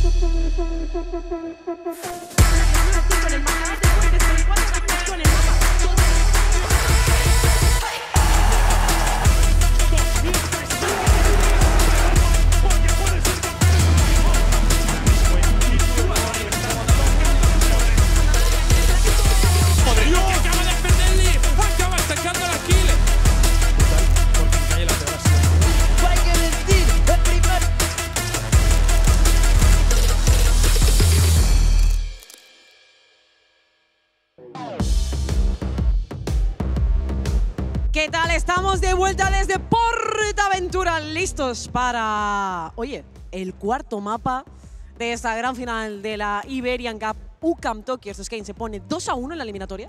¿Qué tal? Estamos de vuelta desde PortAventura, listos para, oye, el cuarto mapa de esta gran final de la Iberian Cup. UCAM Tokyo Skane se pone 2-1 en la eliminatoria,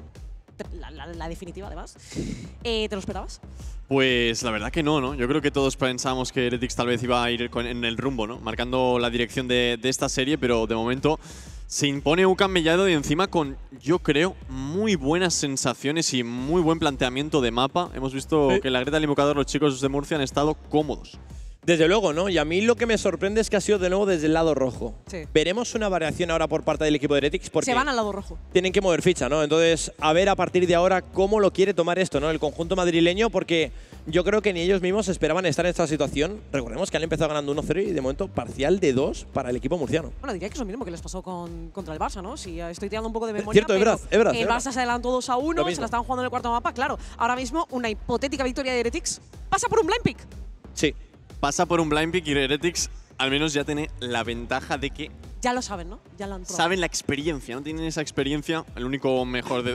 la definitiva además. ¿Te lo esperabas? Pues la verdad que no. Yo creo que todos pensamos que Heretics tal vez iba a ir en el rumbo, ¿no? Marcando la dirección de esta serie, pero de momento se impone UCAM Mellado y encima con, yo creo, muy buenas sensaciones y muy buen planteamiento de mapa. Hemos visto que en la Greta del Invocador los chicos de Murcia han estado cómodos. Desde luego, ¿no? Y a mí lo que me sorprende es que ha sido de nuevo desde el lado rojo. Sí. Veremos una variación ahora por parte del equipo de Heretics porque se van al lado rojo. Tienen que mover ficha, ¿no? Entonces, a ver a partir de ahora cómo lo quiere tomar esto, ¿no? El conjunto madrileño, porque yo creo que ni ellos mismos esperaban estar en esta situación. Recordemos que han empezado ganando 1-0 y de momento parcial de 2 para el equipo murciano. Bueno, diría que es lo mismo que les pasó contra el Barça, ¿no? Si estoy tirando un poco de memoria. Cierto, es verdad. El Barça se adelantó 2-1, se la estaban jugando en el cuarto mapa. Claro, ahora mismo una hipotética victoria de Heretics pasa por un blind pick. Sí. Pasa por un blind pick y Heretics al menos ya tiene la ventaja de que ya lo saben, ¿no? Ya lo han probado. Saben la experiencia, ¿no? Tienen esa experiencia. El único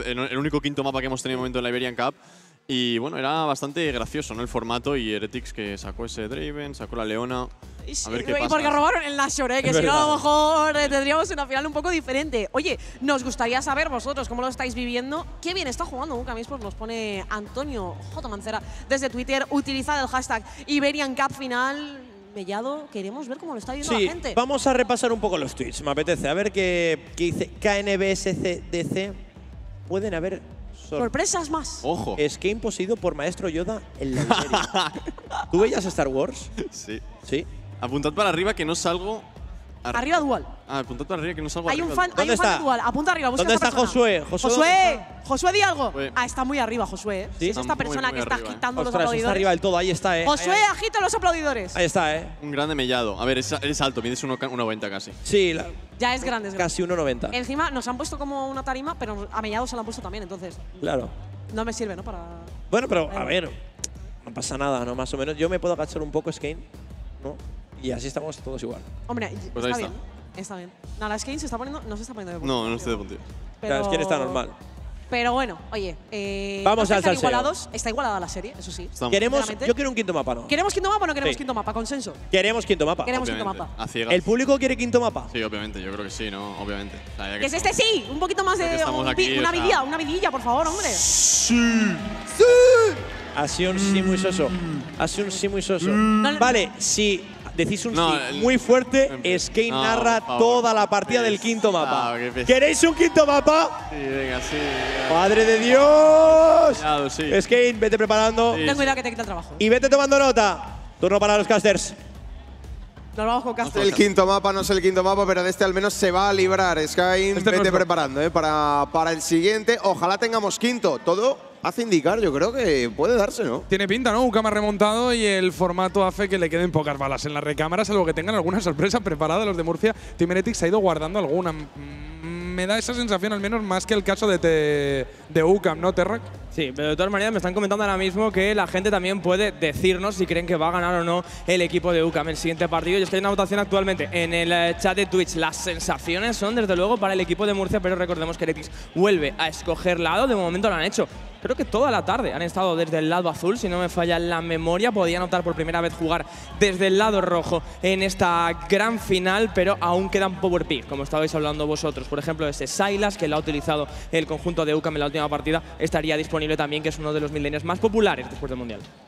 quinto mapa que hemos tenido en el momento en la Iberian Cup. Y bueno, era bastante gracioso, ¿no? El formato y Heretics que sacó ese Draven, sacó la Leona. A ver qué pasa. Y porque robaron el Nashor, que si no a lo mejor tendríamos una final un poco diferente. Oye, nos gustaría saber vosotros cómo lo estáis viviendo. Qué bien está jugando UCAM Esports, nos pone Antonio J. Mancera desde Twitter. Utilizad el hashtag Iberian Cup final. Mellado, queremos ver cómo lo está viendo la gente. Vamos a repasar un poco los tweets, me apetece. A ver qué dice KNBSCDC. Pueden haber sorpresas más. Ojo. Skane poseído por Maestro Yoda en la Iberia. ¿Tú veías Star Wars? Sí. Sí. Apuntad para arriba que no salgo. Arriba Dual. Apuntad para arriba que no salgo. Hay un fan de Dual. Apunta arriba. ¿Dónde está Josué? Josué, di algo. Está muy arriba, Josué. ¿Sí? Es esta persona que está agitando los aplaudidores. Está arriba del todo, ahí está, Josué, agita los aplaudidores. Ahí está, Un grande Mellado. A ver, eres alto, mides 1,90 casi. Sí. Ya es grande. Casi 1,90. Encima nos han puesto como una tarima, pero a Mellado se la han puesto también, entonces. Claro. No me sirve, ¿no? Para… Bueno, pero a ver, no pasa nada, ¿no? Más o menos. Yo me puedo agachar un poco, Skane, ¿no? Y así estamos todos igual. Hombre, pues está bien. Está bien. No, la Skane no se está poniendo de puntillas. No estoy de puntillas. Claro, Skane está normal. Pero bueno, oye, vamos al salseo. Está igualada la serie, eso sí. Yo quiero un quinto mapa, ¿no? ¿Queremos quinto mapa o no queremos quinto mapa? Consenso. Queremos quinto mapa. Queremos quinto mapa. ¿El público quiere quinto mapa? Sí, obviamente, yo creo que sí, ¿no? Obviamente. O sea, ¿Qué es este sí? Un poquito más de… una vidilla, por favor, hombre. Sí. Ha sido un sí muy soso. Ha sido un sí muy soso. Vale, si decís un sí muy fuerte, Skane narra toda la partida del quinto mapa. ¿Queréis un quinto mapa? Sí, venga, sí. ¡Madre de Dios! Cuidado, sí. Skane, vete preparando. Ten cuidado que te quita el trabajo. Y vete tomando nota. Turno para los casters. Nos vamos con casters. No es el quinto mapa, pero de este al menos se va a librar. Skane, vete preparando para el siguiente. Ojalá tengamos quinto. Todo hace indicar, yo creo que puede darse, ¿no? Tiene pinta, ¿no? UCAM ha remontado y el formato hace que le queden pocas balas en la recámara, salvo que tengan alguna sorpresa preparada los de Murcia. Team Heretics ha ido guardando alguna. Me da esa sensación, al menos más que el caso de UCAM, ¿no, Terrak? Sí, pero de todas maneras me están comentando ahora mismo que la gente también puede decirnos si creen que va a ganar o no el equipo de UCAM el siguiente partido. Y es que hay una votación actualmente en el chat de Twitch. Las sensaciones son, desde luego, para el equipo de Murcia, pero recordemos que Heretics vuelve a escoger lado. De momento lo han hecho. Creo que toda la tarde han estado desde el lado azul, si no me falla la memoria. Podían optar por primera vez jugar desde el lado rojo en esta gran final, pero aún quedan power pick, como estabais hablando vosotros. Por ejemplo, ese Sylas, que lo ha utilizado el conjunto de UCAM en la última partida, estaría disponible también, que es uno de los midlaners más populares después del Mundial.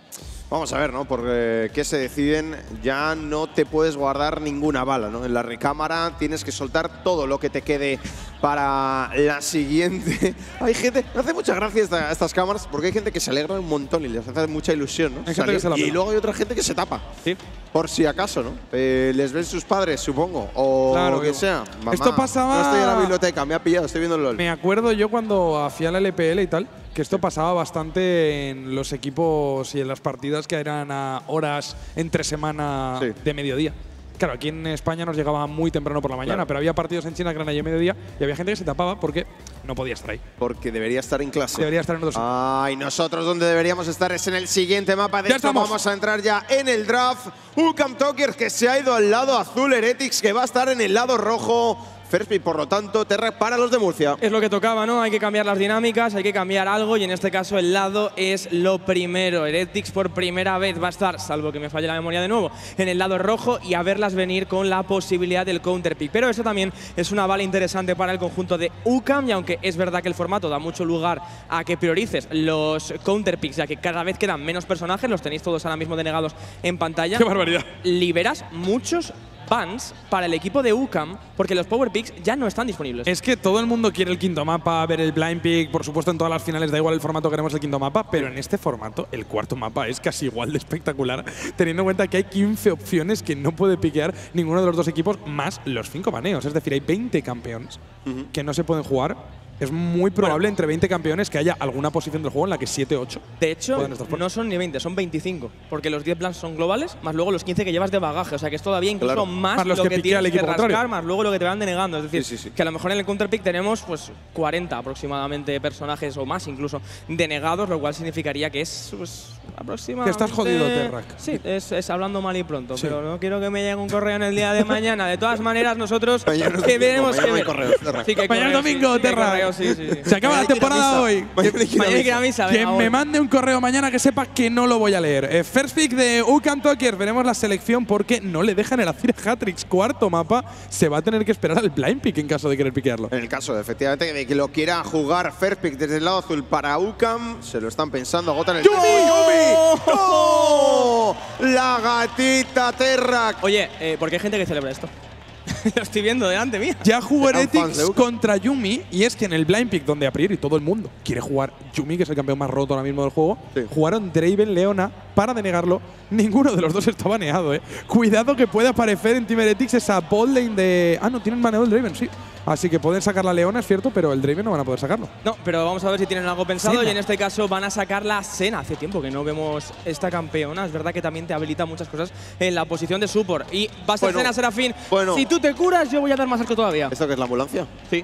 Vamos a ver, ¿no? Porque qué se deciden, ya no te puedes guardar ninguna bala, ¿no? En la recámara tienes que soltar todo lo que te quede para la siguiente. Hay gente, me hace mucha gracia estas cámaras porque hay gente que se alegra un montón y les hace mucha ilusión, ¿no? Y luego hay otra gente que se tapa. Sí. Por si acaso, ¿no? Les ven sus padres, supongo, o claro, lo que sea. Mamá, esto pasaba… no estoy en la biblioteca, me ha pillado, estoy viendo el LOL. Me acuerdo yo cuando hacía la LPL y tal, que esto pasaba bastante en los equipos y en las partidas que eran a horas entre semana de mediodía. Claro, aquí en España nos llegaba muy temprano por la mañana, pero había partidos en China que eran allí a mediodía y había gente que se tapaba porque no podía estar ahí. Porque debería estar en clase. Debería estar en otro sitio. Ay, nosotros donde deberíamos estar es en el siguiente mapa. De hecho, vamos a entrar ya en el draft. UCAMTOKYERS que se ha ido al lado azul, Heretics que va a estar en el lado rojo. First Pick, por lo tanto, Terra para los de Murcia. Es lo que tocaba, ¿no? Hay que cambiar las dinámicas, hay que cambiar algo y en este caso el lado es lo primero. Heretics por primera vez va a estar, salvo que me falle la memoria de nuevo, en el lado rojo y a verlas venir con la posibilidad del counter pick. Pero eso también es una bala interesante para el conjunto de UCAM y aunque es verdad que el formato da mucho lugar a que priorices los counter picks, ya que cada vez quedan menos personajes, los tenéis todos ahora mismo denegados en pantalla. ¡Qué barbaridad! Liberas muchos bans para el equipo de UCAM porque los power picks ya no están disponibles. Es que todo el mundo quiere el quinto mapa, ver el blind pick, por supuesto en todas las finales da igual el formato, queremos el quinto mapa, pero en este formato el cuarto mapa es casi igual de espectacular, teniendo en cuenta que hay 15 opciones que no puede piquear ninguno de los dos equipos más los 5 baneos, es decir, hay 20 campeones que no se pueden jugar. Es muy probable entre 20 campeones que haya alguna posición del juego en la que 7 o 8. De hecho, no son ni 20, son 25. Porque los 10 plans son globales, más luego los 15 que llevas de bagaje. O sea que es todavía incluso más los lo que tienes que rascar, más luego lo que te van denegando. Es decir, que a lo mejor en el counterpick tenemos pues 40 aproximadamente personajes o más incluso denegados, lo cual significaría que es pues, aproximadamente… Que estás jodido, Terrac. Sí, es hablando mal y pronto. Sí. Pero no quiero que me llegue un correo en el día de mañana. De todas maneras, nosotros que veremos que ver. Mañana domingo, Terrac. Sí. Se acaba la temporada hoy. Quien me mande un correo mañana que sepa que no lo voy a leer. First pick de UCAMTOKYERS. Veremos la selección porque no le dejan el hacer Hatrix. Cuarto mapa. Se va a tener que esperar al blind pick en caso de querer piquearlo. En el caso, efectivamente, de que lo quiera jugar First pick desde el lado azul para UCAM, se lo están pensando. Agotan el… ¡Yumi! ¡Oh! La gatita Terrac. Oye, ¿por qué hay gente que celebra esto? Lo estoy viendo delante mía. Ya jugó Heretics contra Yuumi y es que en el blind pick, donde a priori todo el mundo quiere jugar Yuumi, que es el campeón más roto ahora mismo del juego, jugaron Draven, Leona para denegarlo. Ninguno de los dos está baneado, Cuidado que puede aparecer en Team Heretics esa botlane de… Ah, no, tienen baneado el Draven, sí. Así que pueden sacar la Leona, es cierto, pero el Draven no van a poder sacarlo. No, pero vamos a ver si tienen algo pensado y en este caso van a sacar la Senna. Hace tiempo que no vemos esta campeona. Es verdad que también te habilita muchas cosas en la posición de support. Y va a ser Senna Serafín. Si tú te curas, yo voy a dar más arco todavía. ¿Esto qué es la ambulancia? Sí.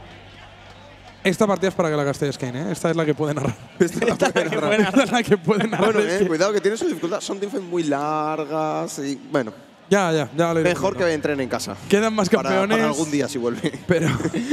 Esta partida es para que la gastéis, Kane, Esta es la que puede narrar. Esta es la que puede narrar. Bueno, cuidado que tiene su dificultad. Son defense muy largas y… Bueno. Ya lo iré mejor que entren en casa. Quedan más campeones. Para algún día si vuelve. Pero…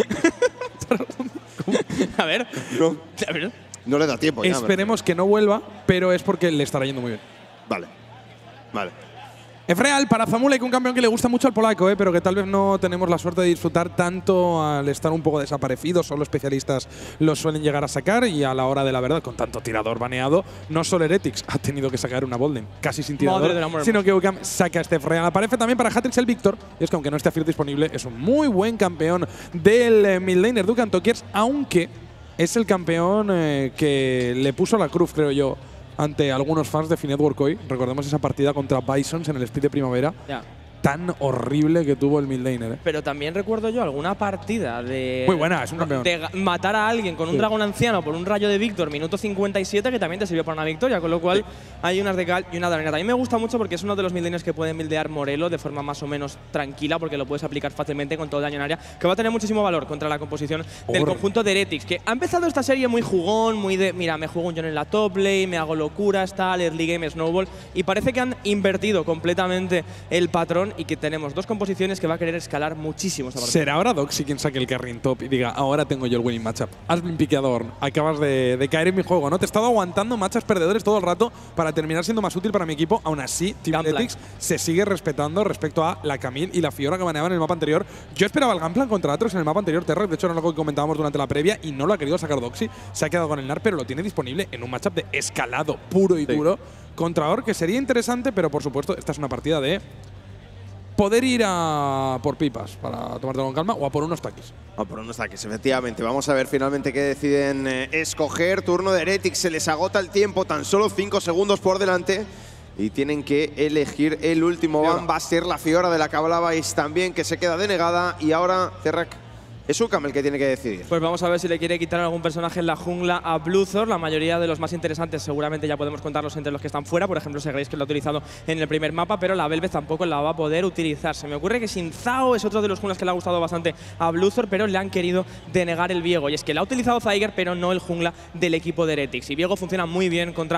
A ver. No le da tiempo. Esperemos que no vuelva, pero es porque le estará yendo muy bien. Vale. Es real para Zamulek, un campeón que le gusta mucho al polaco, pero que tal vez no tenemos la suerte de disfrutar tanto al estar un poco desaparecido. Solo especialistas los suelen llegar a sacar y a la hora de la verdad, con tanto tirador baneado, no solo Heretics ha tenido que sacar una botlane casi sin tirador, sino que UCAM saca este real. Aparece también para Hatrix el Víctor, y es que aunque no esté Fear disponible, es un muy buen campeón del midlaner de UCAMTOKYERS, aunque es el campeón que le puso la cruz, creo yo, ante algunos fans de Finetwork hoy. Recordemos esa partida contra Bisons en el split de primavera. Tan horrible que tuvo el midlaner. Pero también recuerdo yo alguna partida de… Muy buena, es un campeón. De matar a alguien con un dragón anciano por un rayo de Víctor, minuto 57, que también te sirvió para una victoria, con lo cual hay unas de cal y una de arena. También me gusta mucho porque es uno de los midlaners que pueden buildear Morelo de forma más o menos tranquila, porque lo puedes aplicar fácilmente con todo el daño en área, que va a tener muchísimo valor contra la composición del conjunto de Heretics, que ha empezado esta serie muy jugón, muy de, mira, me juego un John en la top lane, me hago locuras, tal, early game, snowball, y parece que han invertido completamente el patrón balón y que tenemos dos composiciones que va a querer escalar muchísimo esta partida. ¿Será ahora Doxy quien saque el carry top y diga, ahora tengo yo el winning matchup? Has been piqueador, acabas de caer en mi juego, ¿no? Te he estado aguantando matchups perdedores todo el rato para terminar siendo más útil para mi equipo. Aún así, Team Heretics se sigue respetando respecto a la Camille y la Fiora que manejaban en el mapa anterior. Yo esperaba el Gunplan contra Atrox en el mapa anterior, Terra, de hecho era algo que comentábamos durante la previa y no lo ha querido sacar Doxy. Se ha quedado con el NAR, pero lo tiene disponible en un matchup de escalado puro y duro contra Or, que sería interesante, pero por supuesto esta es una partida de poder ir a por pipas para tomártelo con calma o a por unos taquis. A por unos taquis, efectivamente. Vamos a ver finalmente qué deciden escoger. Turno de Heretics, se les agota el tiempo, tan solo 5 segundos por delante. Y tienen que elegir el último ban. Va a ser la Fiora de la que hablabais también, que se queda denegada. Y ahora, Terrak, es UCAM el que tiene que decidir. Pues vamos a ver si le quiere quitar algún personaje en la jungla a Bluthor. La mayoría de los más interesantes seguramente ya podemos contarlos entre los que están fuera. Por ejemplo, Segrace, que lo ha utilizado en el primer mapa, pero la Velvet tampoco la va a poder utilizar. Se me ocurre que Xin Zhao es otro de los junglas que le ha gustado bastante a Bluthor, pero le han querido denegar el Viego. Y es que la ha utilizado Zyger, pero no el jungla del equipo de Heretics. Y Viego funciona muy bien con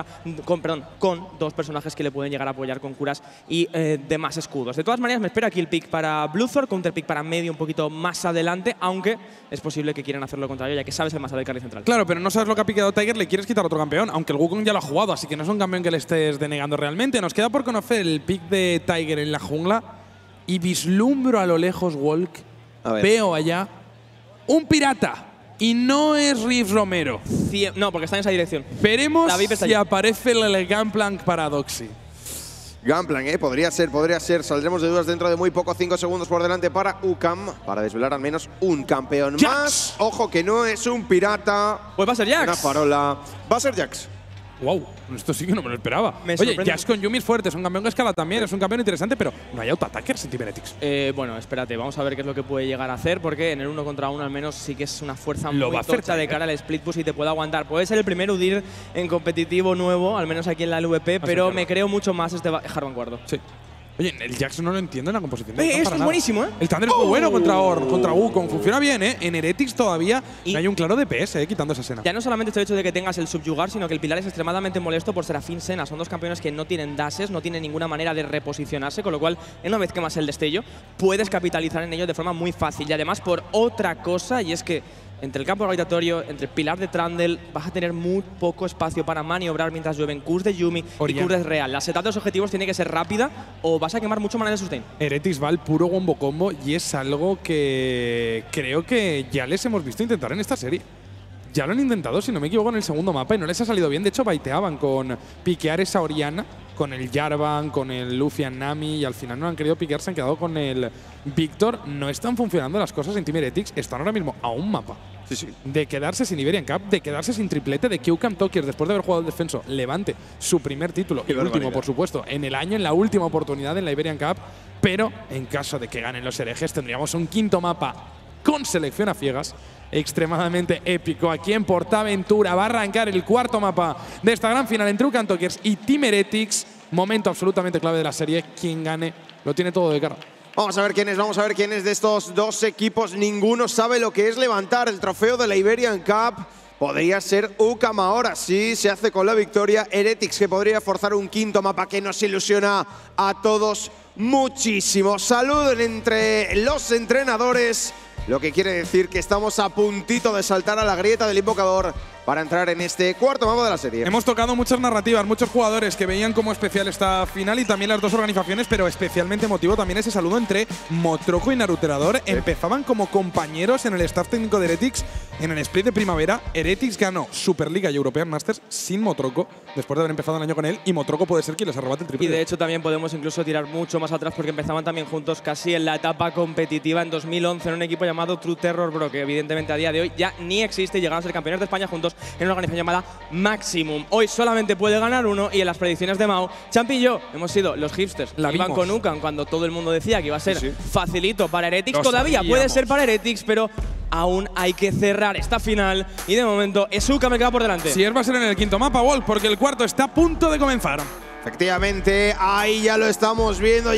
dos personajes que le pueden llegar a apoyar con curas y demás escudos. De todas maneras, me espera aquí el pick para Bluthor, counter pick para medio un poquito más adelante, aunque es posible que quieran hacer lo contrario, ya que sabes el masa del carry central. Claro, pero no sabes lo que ha piqueado Tiger, le quieres quitar otro campeón, aunque el Wukong ya lo ha jugado, así que no es un campeón que le estés denegando realmente. Nos queda por conocer el pick de Tiger en la jungla y vislumbro a lo lejos, Walk, veo allá un pirata. Y no es Riff Romero. No, porque está en esa dirección. Veremos si aparece el Gunplank para Doxy. Gunplan, podría ser. Saldremos de dudas dentro de muy poco. 5 segundos por delante para UCAM, para desvelar al menos un campeón más. Ojo que no es un pirata. Pues va a ser Jax. Una farola. Va a ser Jax. Wow, esto sí que no me lo esperaba. Oye, Jax con Yuumi es fuerte, es un campeón que escala también, es un campeón interesante, pero no hay auto-attackers en Team Heretics. Bueno, espérate, vamos a ver qué es lo que puede llegar a hacer, porque en el 1 contra 1 al menos sí que es una fuerza muy tocha de cara al split push y te puede aguantar. Puede ser el primer UDIR en competitivo nuevo, al menos aquí en la LVP, pero me creo mucho más este Harvan Guardo. Sí. Oye, el Jax no lo entiendo en la composición. Esto es buenísimo, ¿eh? El Thunder es muy bueno contra Wukong. Funciona bien, ¿eh? En Heretics todavía no hay un claro DPS, quitando esa escena. Ya no solamente es el hecho de que tengas el subyugar, sino que el pilar es extremadamente molesto por Serafín Senna. Son dos campeones que no tienen dashes, no tienen ninguna manera de reposicionarse, con lo cual, una vez quemas el destello, puedes capitalizar en ello de forma muy fácil. Y además, por otra cosa, y es que entre el campo gravitatorio, entre el pilar de Trundle, vas a tener muy poco espacio para maniobrar mientras llueven Qs de Yuumi y Qs de Real. La setup de los objetivos tiene que ser rápida o vas a quemar mucho mana de sustain. Heretics va al puro wombo combo y es algo que creo que ya les hemos visto intentar en esta serie. Ya lo han intentado, si no me equivoco, en el segundo mapa y no les ha salido bien. De hecho, baiteaban con piquear esa Oriana, con el Jarvan, con el Lucian Nami y al final no han querido piquear, se han quedado con el Víctor. No están funcionando las cosas en Team Heretics. Están ahora mismo a un mapa de quedarse sin Iberian Cup, de quedarse sin triplete, de que UCAM Tokers, después de haber jugado el defenso, levante su primer título, el último, por supuesto, en el año, en la última oportunidad en la Iberian Cup. Pero en caso de que ganen los herejes, tendríamos un quinto mapa con selección a ciegas extremadamente épico. Aquí en Portaventura va a arrancar el cuarto mapa de esta gran final entre UCAM Tokers y Team Heretics. Momento absolutamente clave de la serie. Quien gane lo tiene todo de cara. Vamos a ver quién es de estos dos equipos. Ninguno sabe lo que es levantar el trofeo de la Iberian Cup. Podría ser UCAM ahora, sí, se hace con la victoria. Heretics, que podría forzar un quinto mapa que nos ilusiona a todos muchísimo. Salud entre los entrenadores, lo que quiere decir que estamos a puntito de saltar a la grieta del invocador para entrar en este cuarto mapa de la serie. Hemos tocado muchas narrativas, muchos jugadores que veían como especial esta final y también las dos organizaciones, pero especialmente emotivo también ese saludo entre Motroco y Naruterador. Empezaban como compañeros en el staff técnico de Heretics en el split de primavera. Heretics ganó Superliga y European Masters sin Motroco, después de haber empezado el año con él, y Motroco puede ser quien les arrebate el triple. Y de hecho también podemos incluso tirar mucho más atrás porque empezaban también juntos casi en la etapa competitiva en 2011 en un equipo llamado True Terror Bro, que evidentemente a día de hoy ya ni existe y llegaron a ser campeones de España juntos en una organización llamada Maximum. Hoy solamente puede ganar uno y en las predicciones de Mao, Champi y yo hemos sido los hipsters. Iban con UCAM cuando todo el mundo decía que iba a ser facilito para Heretics. Todavía puede ser para Heretics, pero aún hay que cerrar esta final y de momento es UCAM el que va por delante. Si va a ser en el quinto mapa, Wolf, porque el cuarto está a punto de comenzar. Efectivamente, ahí ya lo estamos viendo,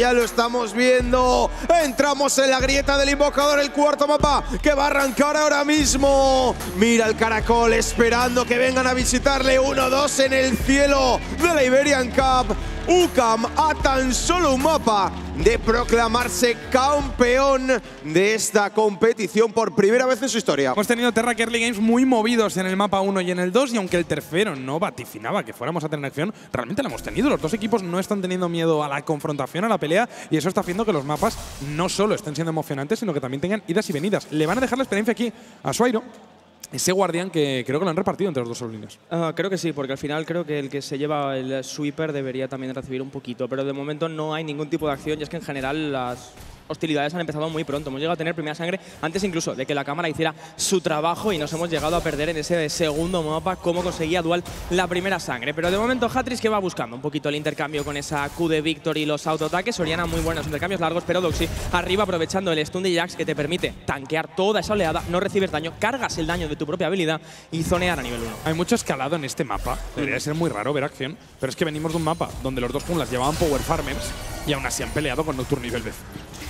Entramos en la grieta del invocador, el cuarto mapa que va a arrancar ahora mismo. Mira el caracol esperando que vengan a visitarle. 1-2 en el cielo de la Iberian Cup. UCAM a tan solo un mapa de proclamarse campeón de esta competición por primera vez en su historia. Hemos tenido Terra Early Games muy movidos en el mapa 1 y en el 2, y aunque el tercero no vaticinaba que fuéramos a tener acción, realmente la hemos tenido. Los dos equipos no están teniendo miedo a la confrontación, a la pelea, y eso está haciendo que los mapas no solo estén siendo emocionantes, sino que también tengan idas y venidas. Le van a dejar la experiencia aquí a Suairo, ese guardián que creo que lo han repartido entre los dos sobrinios. Creo que sí, porque al final creo que el que se lleva el sweeper debería también recibir un poquito, pero de momento no hay ningún tipo de acción, y es que en general las hostilidades han empezado muy pronto. Hemos llegado a tener primera sangre antes incluso de que la cámara hiciera su trabajo, y nos hemos llegado a perder en ese segundo mapa cómo conseguía Dual la primera sangre. Pero de momento Hatrix que va buscando un poquito el intercambio con esa Q de Victor y los autoataques. Oriana muy buenos intercambios largos, pero Doxy arriba aprovechando el stun de Jax que te permite tanquear toda esa oleada, no recibes daño, cargas el daño de tu propia habilidad y zonear a nivel 1. Hay mucho escalado en este mapa. Debería ser muy raro ver acción, pero es que venimos de un mapa donde los dos junglas llevaban power farmers y aún así han peleado con Nocturne nivel B.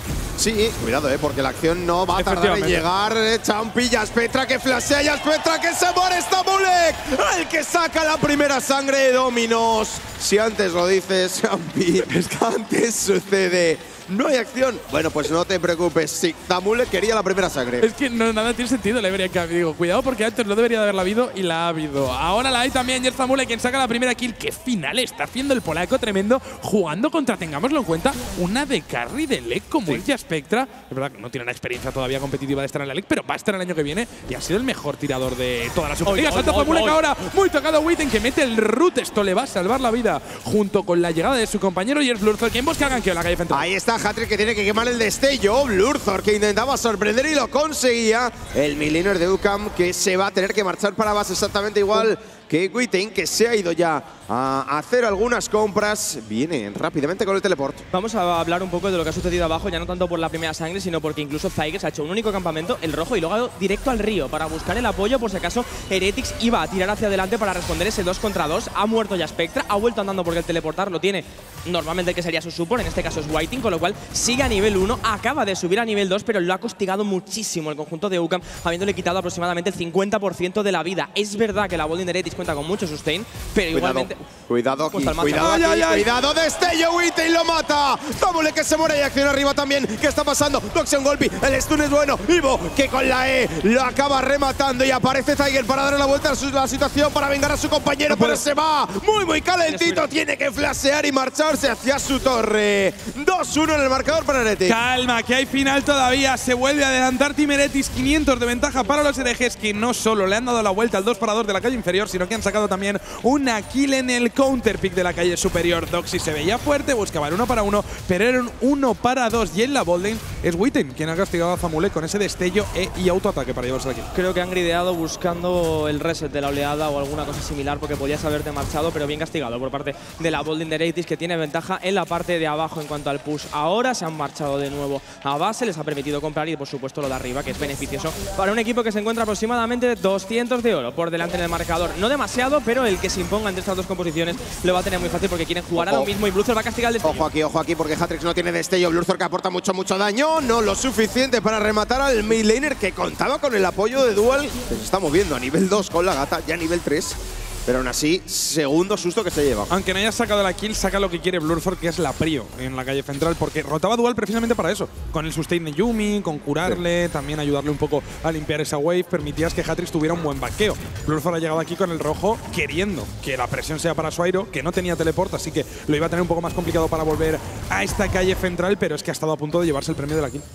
Sí, cuidado, porque la acción no va a tardar en llegar. Champi, Jaspectra que flashea, Jaspectra que se muere, Stamulek, el que saca la primera sangre de Dominos. Si antes lo dices, Champi, es que antes sucede. No hay acción. Bueno, pues no te preocupes. Sí, Stamulek quería la primera sangre. Es que no, nada tiene sentido la Iberia Cup. Digo, cuidado porque antes no debería de haberla habido y la ha habido. Ahora la hay también. Y Stamulek quien saca la primera kill. ¡Qué final está haciendo el polaco! Tremendo. Jugando contra, tengámoslo en cuenta, una de carry de LEC como el Jaspectra. Es verdad que no tiene una experiencia todavía competitiva de estar en la LEC, pero va a estar el año que viene y ha sido el mejor tirador de toda la Superliga. Salta Stamulek ahora. Muy tocado Witten que mete el root. Esto le va a salvar la vida junto con la llegada de su compañero y es Blurthor quien busca ganqueo en la calle central. Ahí está Hatrix que tiene que quemar el destello. Blurthor que intentaba sorprender y lo conseguía. El midlaner de UCAM que se va a tener que marchar para base exactamente igual que Witten, que se ha ido ya a hacer algunas compras. Viene rápidamente con el teleport. Vamos a hablar un poco de lo que ha sucedido abajo, ya no tanto por la primera sangre, sino porque incluso Zyger ha hecho un único campamento, el rojo, y luego ha ido directo al río para buscar el apoyo por si acaso Heretics iba a tirar hacia adelante para responder ese 2 contra 2. Ha muerto ya Spectra, ha vuelto andando porque el teleportar lo tiene normalmente el que sería su support, en este caso es Whiting, con lo cual sigue a nivel 1, acaba de subir a nivel 2, pero lo ha castigado muchísimo el conjunto de UCAM, habiéndole quitado aproximadamente el 50% de la vida. Es verdad que la Bolding de Heretics cuenta con mucho sustain, pero igualmente… Cuidado aquí, cuidado, destello, Witten lo mata. Stamulek que se muere y acción arriba también. ¿Qué está pasando? Doxian Golpi, el stun es bueno. Ivo que con la E lo acaba rematando y aparece Zyger para darle la vuelta a la situación, para vengar a su compañero, pero se va muy calentito. Tiene que flashear y marcharse hacia su torre. 2-1 en el marcador para Heretics. Calma, que hay final todavía. Se vuelve a adelantar Team Heretics, 500 de ventaja para los herejes, que no solo le han dado la vuelta al 2-2 de la calle inferior, sino que han sacado también una kill en el counterpick de la calle superior. Doxy se veía fuerte, buscaba el 1-1, pero era un 1-2. Y en la Bolding es Witten quien ha castigado a Stamulek con ese destello y autoataque para llevarse la kill. Creo que han grideado buscando el reset de la oleada o alguna cosa similar, porque podías haberte marchado, pero bien castigado por parte de la Bolding de Heretics, que tiene ventaja en la parte de abajo en cuanto al push. Ahora se han marchado de nuevo a base, les ha permitido comprar y por supuesto lo de arriba, que es beneficioso para un equipo que se encuentra aproximadamente 200 de oro por delante en el marcador. No demasiado, pero el que se imponga entre estas dos composiciones lo va a tener muy fácil porque quieren jugar a lo mismo y Blurthor va a castigar el destello. Ojo aquí, porque Hatrix no tiene destello. Blurthor que aporta mucho daño, no lo suficiente para rematar al midlaner que contaba con el apoyo de Dual. Se está moviendo a nivel 2 con la gata, ya a nivel 3. Pero aún así, segundo susto que se lleva. Aunque no haya sacado la kill, saca lo que quiere Blurthor, que es la prio en la calle central, porque rotaba Dual precisamente para eso. Con el sustain de Yuumi, con curarle, también ayudarle un poco a limpiar esa wave, permitías que Hatrix tuviera un buen vaqueo. Blurthor ha llegado aquí con el rojo queriendo que la presión sea para Suairo, que no tenía teleport, así que lo iba a tener un poco más complicado para volver a esta calle central, pero es que ha estado a punto de llevarse el premio de la kill.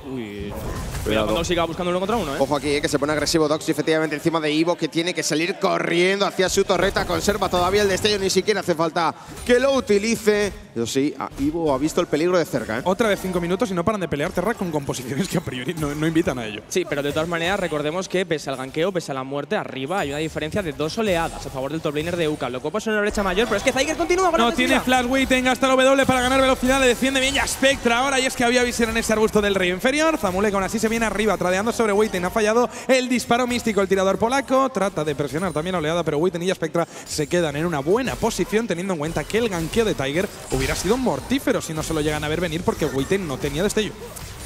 Cuidado cuando siga buscando 1 contra 1, Ojo aquí, que se pone agresivo Doxy efectivamente encima de Ivo, que tiene que salir corriendo hacia su torreta. Conserva todavía el destello, ni siquiera hace falta que lo utilice. Pero sí, Ivo ha visto el peligro de cerca. Otra vez 5 minutos y no paran de pelear Terra con composiciones que a priori no invitan a ello. Sí, pero de todas maneras recordemos que pese al ganqueo, pese a la muerte, arriba hay una diferencia de 2 oleadas a favor del top laner de UCAM. Lo copa es una brecha mayor, pero es que Zyger continúa con la ofensiva. No tiene flash, Witten gasta el W para ganar velocidad, le defiende bien ya Spectra ahora, y es que había visión en ese arbusto del río inferior. Stamulek aún así se viene arriba, tradeando sobre Witten. Ha fallado el disparo místico el tirador polaco, trata de presionar también la oleada, pero Witten y Spectra se quedan en una buena posición, teniendo en cuenta que el ganqueo de Tiger hubiera sido mortífero si no se lo llegan a ver venir, porque Witten no tenía destello.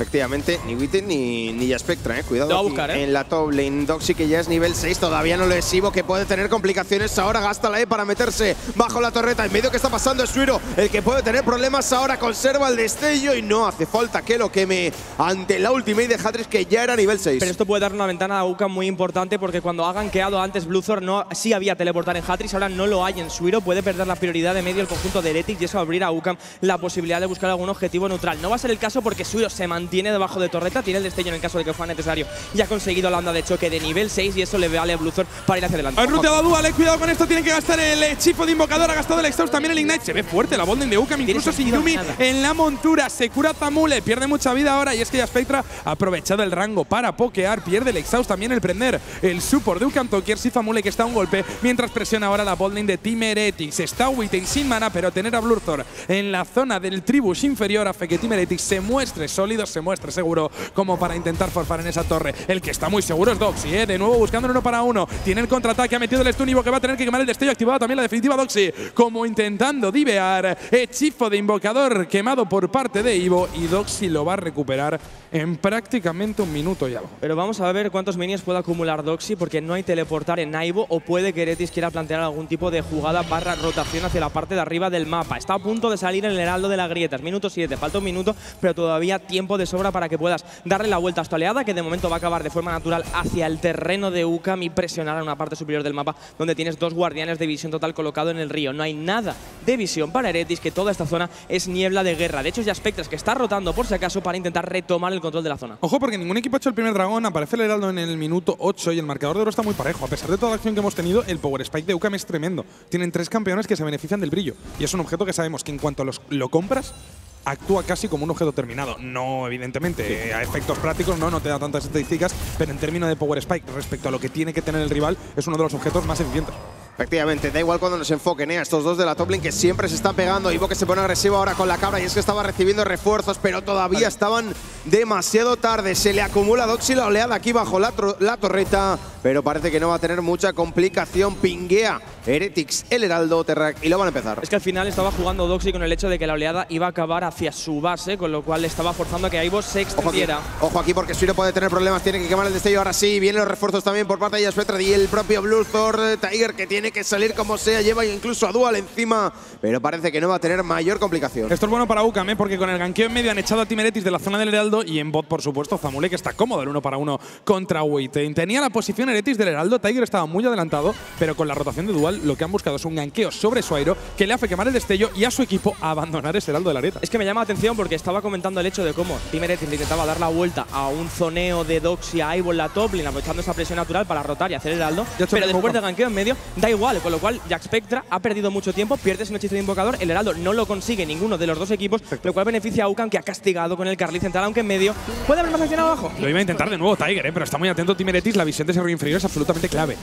Efectivamente, ni Witten ni ya Spectra, cuidado lo va a buscar, en la top lane. Doxy, que ya es nivel 6, todavía no lo es Ivo, que puede tener complicaciones ahora. Gasta la E para meterse bajo la torreta. En medio que está pasando es Suiro, el que puede tener problemas ahora. Conserva el destello y no hace falta que lo queme ante la ultimate de Hatrish, que ya era nivel 6. Pero esto puede dar una ventana a UCAM muy importante, porque cuando ha gankeado antes Bluthor sí había teleportar en Hatrish, ahora no lo hay en Suiro. Puede perder la prioridad de medio el conjunto de Heretics y eso abrirá a UCAM la posibilidad de buscar algún objetivo neutral. No va a ser el caso porque Suiro se mantiene debajo de torreta, tiene el destello en el caso de que fuera necesario y ha conseguido la onda de choque de nivel 6 y eso le vale a Bluthor para ir hacia adelante. Han ruteado a Dual, cuidado con esto, tienen que gastar el hechizo de invocador, ha gastado el exhaust, también el ignite. Se ve fuerte la botlane de UCAM, incluso sin Yumi en la montura. Se cura Zamule, pierde mucha vida ahora y es que ya Spectra ha aprovechado el rango para pokear, pierde el exhaust, también el prender el support de UCAM Tokiers y Zamule, que está a un golpe mientras presiona ahora la botlane de Team Heretics. Está Witten sin mana, pero tener a Bluthor en la zona del tribus inferior hace que Team Heretics se muestre sólido, se muestre seguro como para intentar forfar en esa torre. El que está muy seguro es Doxy, de nuevo buscando el 1 para 1. Tiene el contraataque, ha metido el stun Ivo, que va a tener que quemar el destello. Activado también la definitiva Doxy, como intentando divear. Hechizo de invocador quemado por parte de Ivo y Doxy lo va a recuperar en prácticamente un minuto y algo. Pero vamos a ver cuántos minions puede acumular Doxy, porque no hay teleportar en Ivo, o puede que Heretics quiera plantear algún tipo de jugada barra rotación hacia la parte de arriba del mapa. Está a punto de salir el heraldo de la grieta. Es minuto 7, falta un minuto, pero todavía tiempo de sobra para que puedas darle la vuelta a esta oleada, que de momento va a acabar de forma natural hacia el terreno de UCAM y presionar a una parte superior del mapa donde tienes dos guardianes de visión total colocado en el río. No hay nada de visión para Heretics, que toda esta zona es niebla de guerra. De hecho, ya Spectres, que está rotando por si acaso para intentar retomar el control de la zona. Ojo, porque ningún equipo ha hecho el primer dragón. Aparece el heraldo en el minuto 8 y el marcador de oro está muy parejo. A pesar de toda la acción que hemos tenido, el power spike de UCAM es tremendo. Tienen 3 campeones que se benefician del brillo y es un objeto que sabemos que en cuanto lo compras, actúa casi como un objeto terminado. No, evidentemente, a efectos prácticos no te da tantas estadísticas, pero en términos de power spike respecto a lo que tiene que tener el rival, es uno de los objetos más eficientes. Efectivamente, da igual cuando nos enfoquen, a estos dos de la top lane que siempre se están pegando. Ivo, que se pone agresivo ahora con la cabra, y es que estaba recibiendo refuerzos, pero todavía estaban demasiado tarde. Se le acumula a Doxy la oleada aquí bajo la torreta, pero parece que no va a tener mucha complicación. Pinguea Heretics el heraldo Terrac y lo van a empezar. Es que al final estaba jugando Doxy con el hecho de que la oleada iba a acabar hacia su base, con lo cual estaba forzando a que Ivo se extendiera. Ojo aquí, porque Suiro puede tener problemas, tiene que quemar el destello. Ahora sí, vienen los refuerzos también por parte de Spectra y el propio Bluthor. Tiger, que tiene que salir como sea, lleva incluso a Dual encima, pero parece que no va a tener mayor complicación. Esto es bueno para UCAM, porque con el ganqueo en medio han echado a Team Heretics de la zona del heraldo, y en bot, por supuesto, Zamule, que está cómodo el 1 para 1 contra Witten. Tenía la posición Heretics del heraldo, Tiger estaba muy adelantado, pero con la rotación de Dual lo que han buscado es un ganqueo sobre su aero que le hace quemar el destello y a su equipo abandonar ese heraldo de la grieta. Es que me llama la atención porque estaba comentando el hecho de cómo Team Heretics le intentaba dar la vuelta a un zoneo de Doxy a Ivo en la top lane, aprovechando esa presión natural para rotar y hacer el heraldo, pero después del ganqueo en medio da igual, con lo cual Jack Spectra ha perdido mucho tiempo, pierde un hechizo de invocador, el heraldo no lo consigue ninguno de los dos equipos, lo cual beneficia a UCAM, que ha castigado con el Carly central, aunque en medio puede haber más acción abajo. Lo iba a intentar de nuevo Tiger, pero está muy atento Team Heretics, la visión de ese río inferior es absolutamente clave.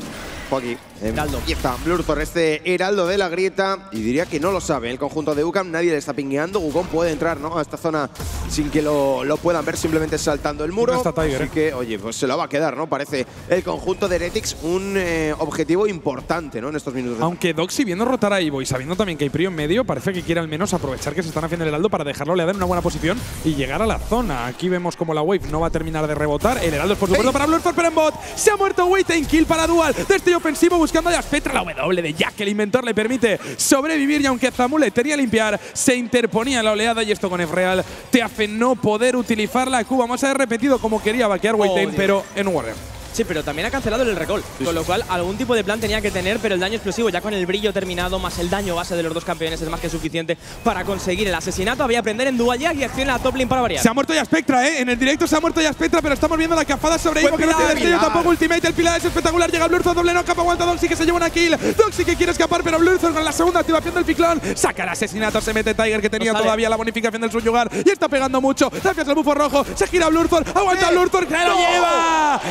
Aquí empieza Bluthor, este heraldo de la grieta, y diría que no lo sabe el conjunto de UCAM, nadie le está pingueando. Wukong puede entrar, ¿no?, a esta zona sin que lo puedan ver, simplemente saltando el muro. No está Tiger, así que, oye, pues se lo va a quedar, ¿no? Parece el conjunto de Heretics un objetivo importante, ¿no?, en estos minutos. Aunque Doxy, viendo rotar a Ivo y sabiendo también que hay Prio en medio, parece que quiere al menos aprovechar que se están haciendo el heraldo para dejarlo le en una buena posición y llegar a la zona. Aquí vemos como la wave no va a terminar de rebotar. El heraldo es por supuesto para Bluthor, pero en bot se ha muerto Witten, kill para Dual. Destello ofensivo buscando a Spectra, la W de Jack, el inventor le permite sobrevivir, y aunque Zamule tenía limpiar, se interponía en la oleada, y esto con F-Real te hace no poder utilizar la Q. Vamos a ver repetido como quería vaquear Witten, pero en un Warrior. Sí, pero también ha cancelado el recall, con lo cual algún tipo de plan tenía que tener, pero el daño explosivo ya con el brillo terminado, más el daño base de los dos campeones, es más que suficiente para conseguir el asesinato. Había aprender en Dual Jack y acción en la top lane para variar. Se ha muerto ya Spectra, en el directo se ha muerto ya Spectra, pero estamos viendo la cafada sobre Ivo, que no tiene destello tampoco ultimate. El pilar es espectacular, llega Bluthor, doble no capa, aguanta Doxy, que se lleva una kill. Doxy que quiere escapar, pero Bluthor con la segunda activación del ciclón saca el asesinato, se mete Tiger, que tenía todavía la bonificación del subyugar y está pegando mucho. Gracias al bufo rojo, se gira Bluthor, aguanta Bluthor, que lo lleva. El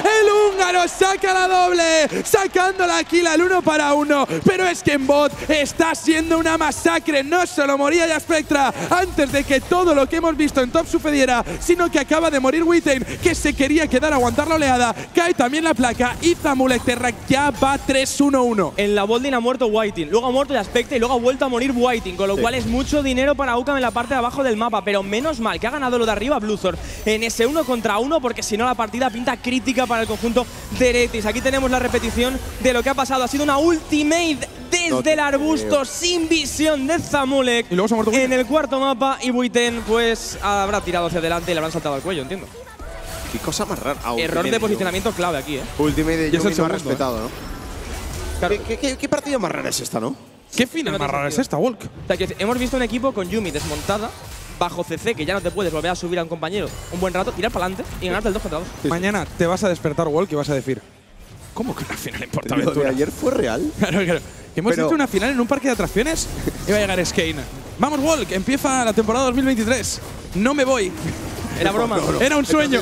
húngaro saca la doble, sacando la kill al 1 para 1. Pero es que en bot está siendo una masacre. No solo moría ya Spectra antes de que todo lo que hemos visto en top sucediera, sino que acaba de morir Witten, que se quería quedar a aguantar la oleada. Cae también la placa y Zamulek Terra ya va 3-1-1. En la bolding ha muerto Whiting, luego ha muerto ya Spectra y luego ha vuelto a morir Whiting, con lo cual es mucho dinero para UCAM en la parte de abajo del mapa. Pero menos mal que ha ganado lo de arriba Bluthor en ese 1 contra 1, porque si no la partida pinta crítica para el conjunto de Heretics. Aquí tenemos la repetición de lo que ha pasado. Ha sido una ultimate desde el arbusto sin visión de Zamulek y luego se ha muerto en el cuarto mapa, y Witten pues habrá tirado hacia adelante y le habrán saltado al cuello, entiendo. Qué cosa más rara. Error de posicionamiento clave aquí, Ultimate de Yumi lo ha respetado, ¿no? Claro. ¿Qué partida más rara es esta, no? ¿Qué final más rara es esta, Walk? O sea, que hemos visto un equipo con Yumi desmontada, bajo CC, que ya no te puedes volver a subir a un compañero un buen rato, tirar para adelante y ganarte el 2 contra 2. Mañana te vas a despertar, Walk, y vas a decir, ¿cómo que una final en PortAventura? ¿Lo de ayer fue real? Claro. ¿Hemos hecho una final en un parque de atracciones? Iba a llegar Skane. Vamos, Walk, empieza la temporada 2023. No me voy. Era broma. No. Era un sueño.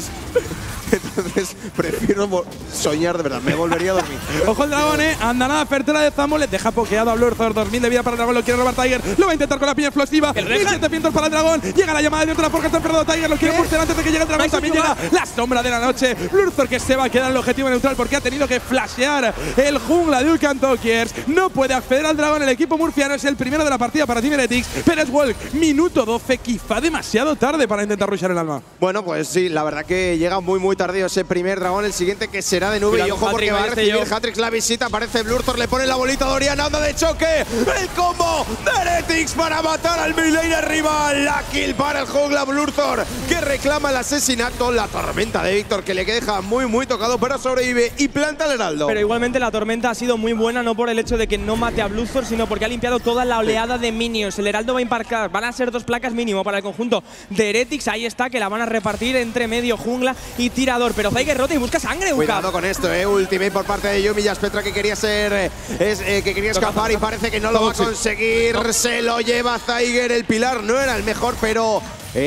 Entonces prefiero soñar de verdad. Me volvería a dormir. Ojo el dragón, Andanada apertura de Zamulek. Deja pokeado a Bluthor. 2000 de vida para el dragón. Lo quiere robar Tiger. Lo va a intentar con la piña explosiva. 1700 para el dragón. Llega la llamada de otra forja. Está perdido Tiger. Lo quiere morder antes de que llegue el dragón. También llega la sombra de la noche. Bluthor, que se va a quedar en el objetivo neutral porque ha tenido que flashear el jungla de UCAM Talkers. No puede acceder al dragón. El equipo murciano es el primero de la partida para Team Heretics. Pero es Walk. Minuto 12. Quizá demasiado tarde para intentar rushar el alma. Bueno, pues sí, la verdad que llega muy tardío ese primer dragón. El siguiente que será de nube. Y ojo porque va a recibir Hatrix la visita. Aparece Bluthor, le pone la bolita de Oriana. Anda de choque. El combo de Heretics para matar al midlaner rival. La kill para el jungla Bluthor, que reclama el asesinato. La tormenta de Víctor, que le deja muy tocado, pero sobrevive y planta el heraldo. Pero igualmente la tormenta ha sido muy buena, no por el hecho de que no mate a Bluthor, sino porque ha limpiado toda la oleada de minions. El heraldo va a embarcar. Van a ser 2 placas mínimo para el conjunto de Heretics. Ahí está, que la van a repartir entre medio jungla y tirador. Pero Tiger rota y busca sangre, UCAM. Cuidado con esto, ultimate por parte de Yumi. Ya Spectra, que quería ser que quería escapar y parece que no lo va a conseguir. Se lo lleva Tiger. El pilar no era el mejor, pero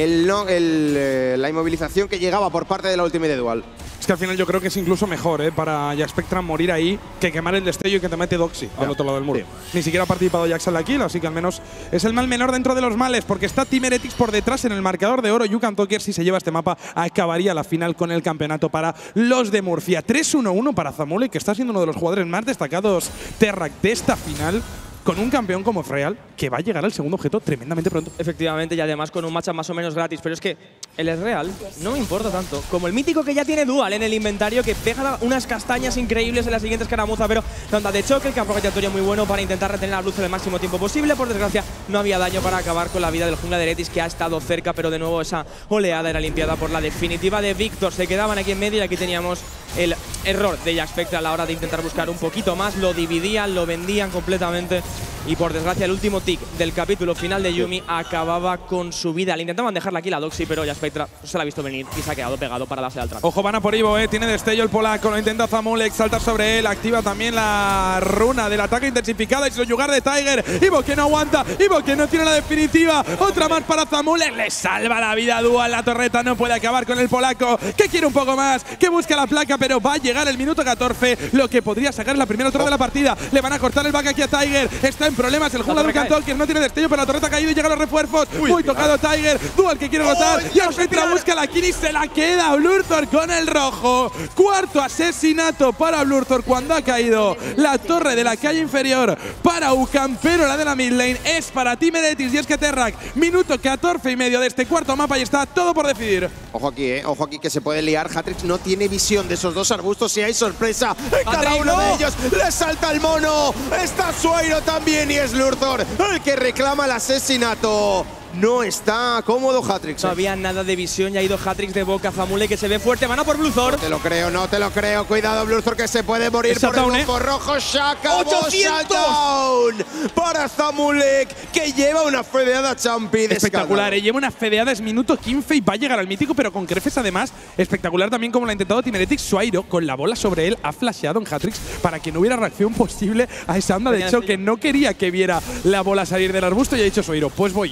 la inmovilización que llegaba por parte de la ultimate de Dual. Es que al final yo creo que es incluso mejor para Jack Spectra morir ahí que quemar el destello y que te mete Doxy al otro lado del muro. Sí. Ni siquiera ha participado Jax en la kill, así que al menos es el mal menor dentro de los males, porque está Team Heretics por detrás en el marcador de oro. UCAM Talkers, si se lleva este mapa, acabaría la final con el campeonato para los de Murcia. 3-1-1 para Zamulek, que está siendo uno de los jugadores más destacados Terrac de esta final, con un campeón como Freal, que va a llegar al segundo objeto tremendamente pronto. Efectivamente, y además con un matchup más o menos gratis. Pero es que el Real no me importa tanto como el mítico que ya tiene Dual en el inventario, que pega unas castañas increíbles en las siguientes escaramuza, pero ronda de choque, el campo rotatorio muy bueno para intentar retener a Bluthor el máximo tiempo posible. Por desgracia, no había daño para acabar con la vida del jungla de Heretics, que ha estado cerca, pero de nuevo esa oleada era limpiada por la definitiva de Víctor. Se quedaban aquí en medio y aquí teníamos el error de Jack Spectra a la hora de intentar buscar un poquito más. Lo dividían, lo vendían completamente. Y por desgracia, el último tick del capítulo final de Yumi acababa con su vida. Le intentaban dejarla aquí la Doxy, pero ya Spectra se la ha visto venir y se ha quedado pegado para darse al trato. Ojo, van a por Ivo, tiene destello el polaco, lo intenta Zamulek, salta sobre él, activa también la runa del ataque intensificada y su lugar de Tiger. Ivo que no aguanta, Ivo que no tiene la definitiva. Otra más para Zamulek, le salva la vida a Dual. La torreta no puede acabar con el polaco, que quiere un poco más, que busca la placa, pero va a llegar el minuto 14, lo que podría sacar la primera torre de la partida. Le van a cortar el back aquí a Tiger, está en problemas el jungla de UCAM Talkers, no tiene destello, pero la torreta ha caído y llegan los refuerzos. Muy tocado Tiger, Dual que quiere rotar, y Spectra busca la kill y se la queda Bluthor con el rojo. Cuarto asesinato para Bluthor cuando ha caído la torre de la calle inferior para UCAM, pero la de la mid lane es para Team Heretics. Y es que Terrac, minuto 14 y medio de este cuarto mapa y está todo por decidir. Ojo aquí que se puede liar. Hatrix no tiene visión de esos dos arbustos y hay sorpresa en cada uno de ellos. Le salta el mono, está Suairo también y es Bluthor el que reclama el asesinato. No está cómodo Hatrix. No había nada de visión y ha ido Hatrix de boca. Zamulek que se ve fuerte, van a por Bluthor. No te lo creo. Cuidado Bluthor que se puede morir por el bufo rojo. Shaka 800 para Zamulek, que lleva una fedeada champi. Espectacular, lleva una fedeada, es minuto 15 y va a llegar al mítico, pero con crefes además. Espectacular también como lo ha intentado Team Heretics. Suairo con la bola sobre él ha flasheado en Hatrix para que no hubiera reacción posible a esa onda de choque. No quería que viera la bola salir del arbusto y ha dicho Suairo, pues voy yo, soy la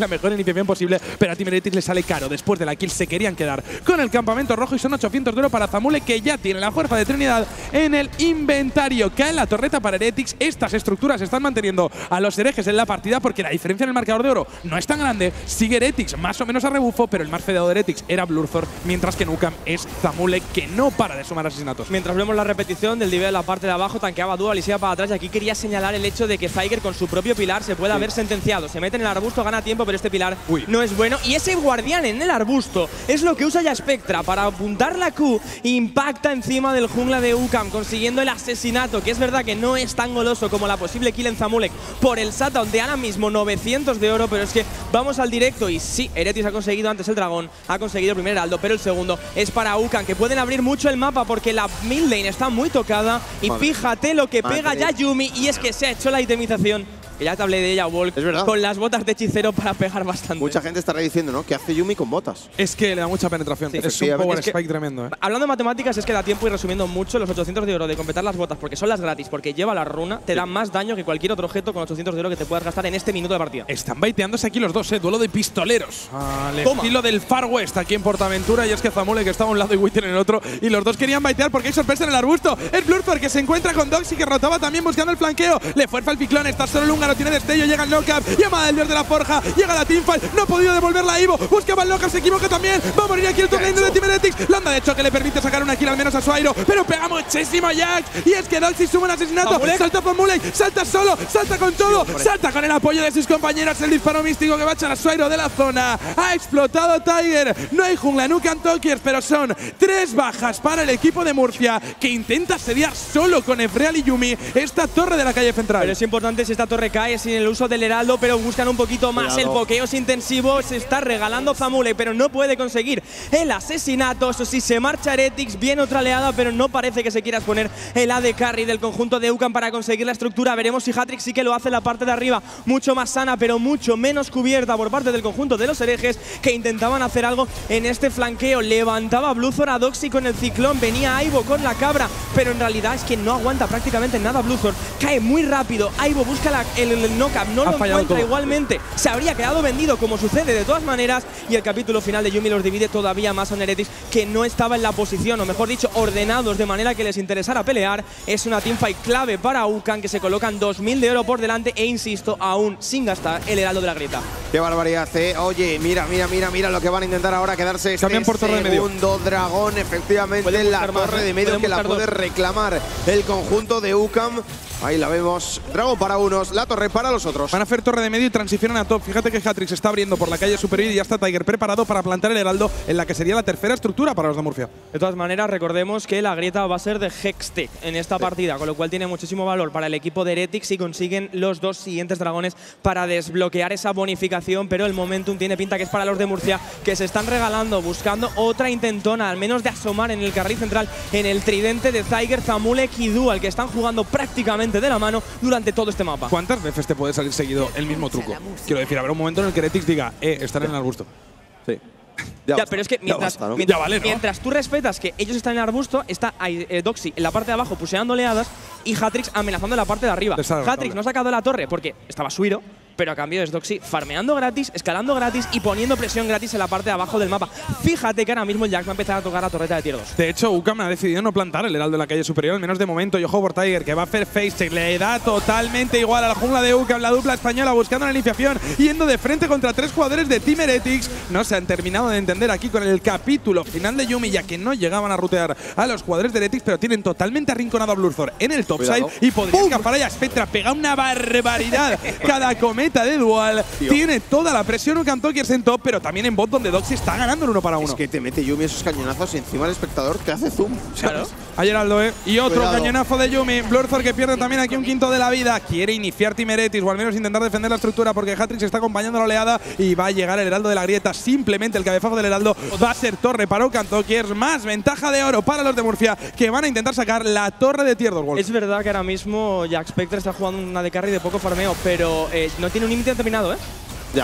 la mejor iniciación posible, pero a Team Heretics le sale caro. Después de la kill se querían quedar con el campamento rojo y son 800 de oro para Zamule, que ya tiene la fuerza de Trinidad en el inventario. Cae la torreta para Heretics. Estas estructuras están manteniendo a los herejes en la partida porque la diferencia en el marcador de oro no es tan grande. Sigue Heretics más o menos a rebufo, pero el más fedeado de Heretics era Blurthor, mientras que en UCAM es Zamule, que no para de sumar asesinatos. Mientras vemos la repetición del dive de la parte de abajo, tanqueaba Dual y se iba para atrás. Y aquí quería señalar el hecho de que Zyger con su propio pilar se puede haber sentenciado. Se mete en el arbusto, gana tiempo, pero este pilar no es bueno. Y ese guardián en el arbusto es lo que usa ya Spectra para apuntar la Q. Impacta encima del jungla de UCAM, consiguiendo el asesinato, que es verdad que no es tan goloso como la posible kill en Zamulek por el Sataon de ahora mismo 900 de oro, pero es que vamos al directo y sí, Heretics ha conseguido antes el dragón, ha conseguido el primer heraldo, pero el segundo es para UCAM, que pueden abrir mucho el mapa porque la mid lane está muy tocada y fíjate lo que pega ya Yuumi, y es que se ha hecho la itemización, que ya te hablé de ella, Volk, con las botas de hechicero para pegar bastante. Mucha gente estará diciendo, ¿no?, ¿qué hace Yuumi con botas? Es que le da mucha penetración. Sí, es un power spike tremendo. Hablando de matemáticas, es que da tiempo, y resumiendo mucho, los 800 de oro de completar las botas, porque son las gratis, porque lleva la runa, te dan más daño que cualquier otro objeto con 800 de oro que te puedas gastar en este minuto de partida. Están baiteándose aquí los dos, duelo de pistoleros. Al estilo del Far West aquí en Portaventura, y es que Zamule, que estaba a un lado, y Wither en el otro, y los dos querían baitear porque hay sorpresa en el arbusto. Es Blurthor, que se encuentra con Doxy, que rotaba también buscando el flanqueo. Le fuerza el ciclón, está solo el húngaro, tiene destello, llega el knockup, llamada del dios de la forja, llega la teamfight, no ha podido devolverla a Ivo, buscaba el knockup, se equivoca también, va a morir aquí el top lane de Team Heretics. Landa de choque le permite sacar una kill al menos a Suairo, pero pega muchísimo Jax, y es que Doxy suma un asesinato. Salta Zamulek, salta solo, salta con todo, salta con el apoyo de sus compañeros, el disparo místico que va a echar a Suairo de la zona. Ha explotado Tiger, no hay jungla en UCAM Talkers, pero son 3 bajas para el equipo de Murcia, que intenta asediar solo con Efreal y Yuumi esta torre de la calle central. Pero es importante si esta torre cae sin el uso del heraldo, pero buscan un poquito más. El pokeo es intensivo, se está regalando Zamule, pero no puede conseguir el asesinato. Eso sí, se marcha Heretics, bien otra oleada, pero no parece que se quiera exponer el AD Carry del conjunto de UCAM para conseguir la estructura. Veremos si Hatrix sí que lo hace en la parte de arriba, mucho más sana, pero mucho menos cubierta por parte del conjunto de los herejes, que intentaban hacer algo en este flanqueo. Levantaba Blurthor a Doxy con el ciclón, venía Ivo con la cabra, pero en realidad es que no aguanta prácticamente nada Blurthor. Cae muy rápido, Ivo busca el knockup, no lo encuentra igualmente. Se habría quedado vendido, como sucede de todas maneras, y el capítulo final de Yuumi los divide todavía más a un Heretics que no estaba en la posición, o mejor dicho, ordenados de manera que les interesara pelear. Es una teamfight clave para UCAM, que se colocan 2000 de oro por delante e, insisto, aún sin gastar el heraldo de la grieta. Qué barbaridad, Oye, mira lo que van a intentar ahora, quedarse este por torre de medio. Segundo dragón, efectivamente, en la torre de medio, que la puede reclamar el conjunto de UCAM. Ahí la vemos, dragón para unos, la torre para los otros. Van a hacer torre de medio y transicionan a top. Fíjate que Hatrix está abriendo por la calle superior y ya está Tiger preparado para plantar el heraldo en la que sería la tercera estructura para los de Murcia. De todas maneras, recordemos que la grieta va a ser de Hextech en esta partida, con lo cual tiene muchísimo valor para el equipo de Heretics si consiguen los 2 siguientes dragones para desbloquear esa bonificación, pero el momentum tiene pinta que es para los de Murcia, que se están regalando, buscando otra intentona, al menos de asomar en el carril central, en el tridente de Tiger, Zamulek y Dual, que están jugando prácticamente de la mano durante todo este mapa. ¿Cuántas veces te puede salir seguido el mismo truco? Quiero decir, habrá un momento en el que Heretics diga, están en el arbusto. Sí. Ya, pero es que mientras tú respetas que ellos están en el arbusto, está Doxy en la parte de abajo puseando oleadas y Hatrix amenazando en la parte de arriba. Hatrix no ha sacado la torre porque estaba Suiro, pero a cambio es Doxy farmeando gratis, escalando gratis y poniendo presión gratis en la parte de abajo del mapa. Fíjate que ahora mismo el Jax va a empezar a tocar la torreta de tier 2. De hecho, UCAM ha decidido no plantar el heraldo de la calle superior, al menos de momento. Y ojo por Tiger, que va a hacer face check. Le da totalmente igual a la jungla de UCAM, la dupla española buscando la iniciación, yendo de frente contra 3 jugadores de Team Heretics. No se han terminado de entender aquí con el capítulo final de Yuumi, ya que no llegaban a rutear a los jugadores de Heretics, pero tienen totalmente arrinconado a Blurthor en el topside y podría escapar allá. Spectra pega una barbaridad. Cada cometa de Dual tiene toda la presión UCAM Talkers en top, pero también en bot, donde Doxy está ganando el 1 para 1. Es que te mete Yuumi esos cañonazos y encima el espectador te hace zoom. Claro. Hay heraldo, y otro cañonazo de Yuumi. Blurthor, que pierde también aquí un quinto de la vida. Quiere iniciar Team Heretics, o al menos intentar defender la estructura, porque Hatrix está acompañando la oleada y va a llegar el heraldo de la grieta. Simplemente el cabezazo del heraldo va a ser torre para UCAM Talkers. Más ventaja de oro para los de Murcia, que van a intentar sacar la torre de tier 2. Es verdad que ahora mismo Jack Spectre está jugando una de carry de poco farmeo, pero no tiene un límite determinado, Ya.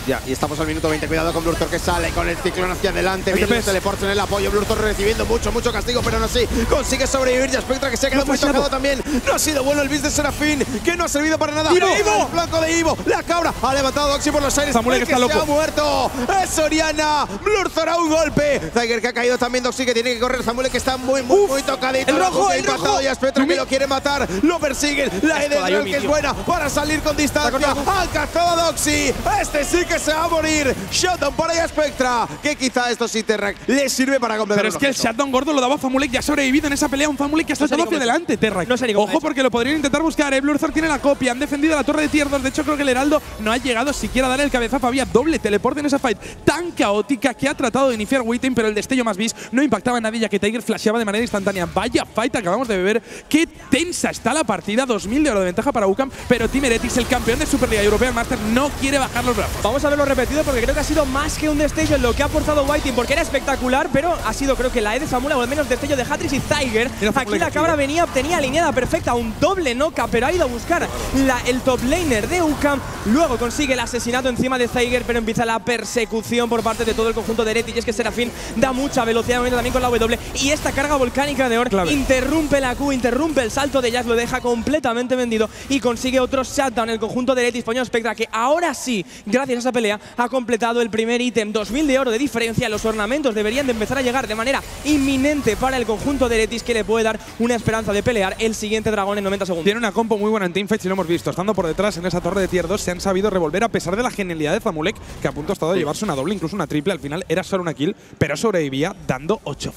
Ya, y estamos al minuto 20. Cuidado con Blurthor que sale con el ciclón hacia adelante. Viene el teleporte en el apoyo. Blurthor recibiendo mucho castigo, pero no así. Consigue sobrevivir. Y Spectra que se ha quedado muy tocado también. No ha sido bueno el bis de Serafín, que no ha servido para nada. ¡Ivo! El flanco de Ivo. La cabra ha levantado Doxy por los aires. Samulek está loco. Se ha muerto. Es Oriana. Blurthor a un golpe. Tiger que ha caído también. Doxy que tiene que correr. Samulek que está muy tocadito. El rojo, el rojo. Y Spectra que lo quiere matar. Lo persiguen. La E del que es buena para salir con distancia. Ha alcanzado a Doxy. Este sí que se va a morir. Shutdown para Spectra, que quizá esto sí Terrac le sirve para completar. Pero es que el shutdown gordo lo daba Famulek, ya ha sobrevivido en esa pelea. Un Famulek que ha saltado hacia adelante, Terrac. Ojo, porque lo podrían intentar buscar. Blurthor tiene la copia, han defendido la torre de tier 2. De hecho, creo que el Heraldo no ha llegado siquiera a dar el cabezazo. Había doble teleporte en esa fight tan caótica que ha tratado de iniciar Waiting, pero el destello más bis no impactaba en nadie, ya que Tiger flasheaba de manera instantánea. Vaya fight acabamos de beber. Qué tensa está la partida. 2000 de oro de ventaja para UCAM, pero Team Heretics, el campeón de Superliga European Master, no quiere bajar los brazos. Vamos a verlo repetido porque creo que ha sido más que un destello en lo que ha aportado Whiting, porque era espectacular, pero ha sido creo que la E de Famula o al menos destello de Hatrix y Tiger. Aquí la cabra tenía alineada perfecta, un doble noca, pero ha ido a buscar el top laner de UCAM. Luego consigue el asesinato encima de Tiger, pero empieza la persecución por parte de todo el conjunto de Heretics. Y es que Serafín da mucha velocidad también con la W. Y esta carga volcánica de Or interrumpe la Q, interrumpe el salto de Jazz, lo deja completamente vendido y consigue otro shutdown en el conjunto de Heretics. Poñón Spectra, que ahora sí, gracias a esa pelea, ha completado el primer ítem. 2000 de oro de diferencia. Los ornamentos deberían de empezar a llegar de manera inminente para el conjunto de Heretics, que le puede dar una esperanza de pelear el siguiente dragón en 90 segundos. Tiene una compo muy buena en teamfights y lo hemos visto. Estando por detrás en esa torre de tier 2, se han sabido revolver a pesar de la genialidad de Famulek, que a punto ha estado de llevarse una doble, incluso una triple. Al final era solo una kill, pero sobrevivía dando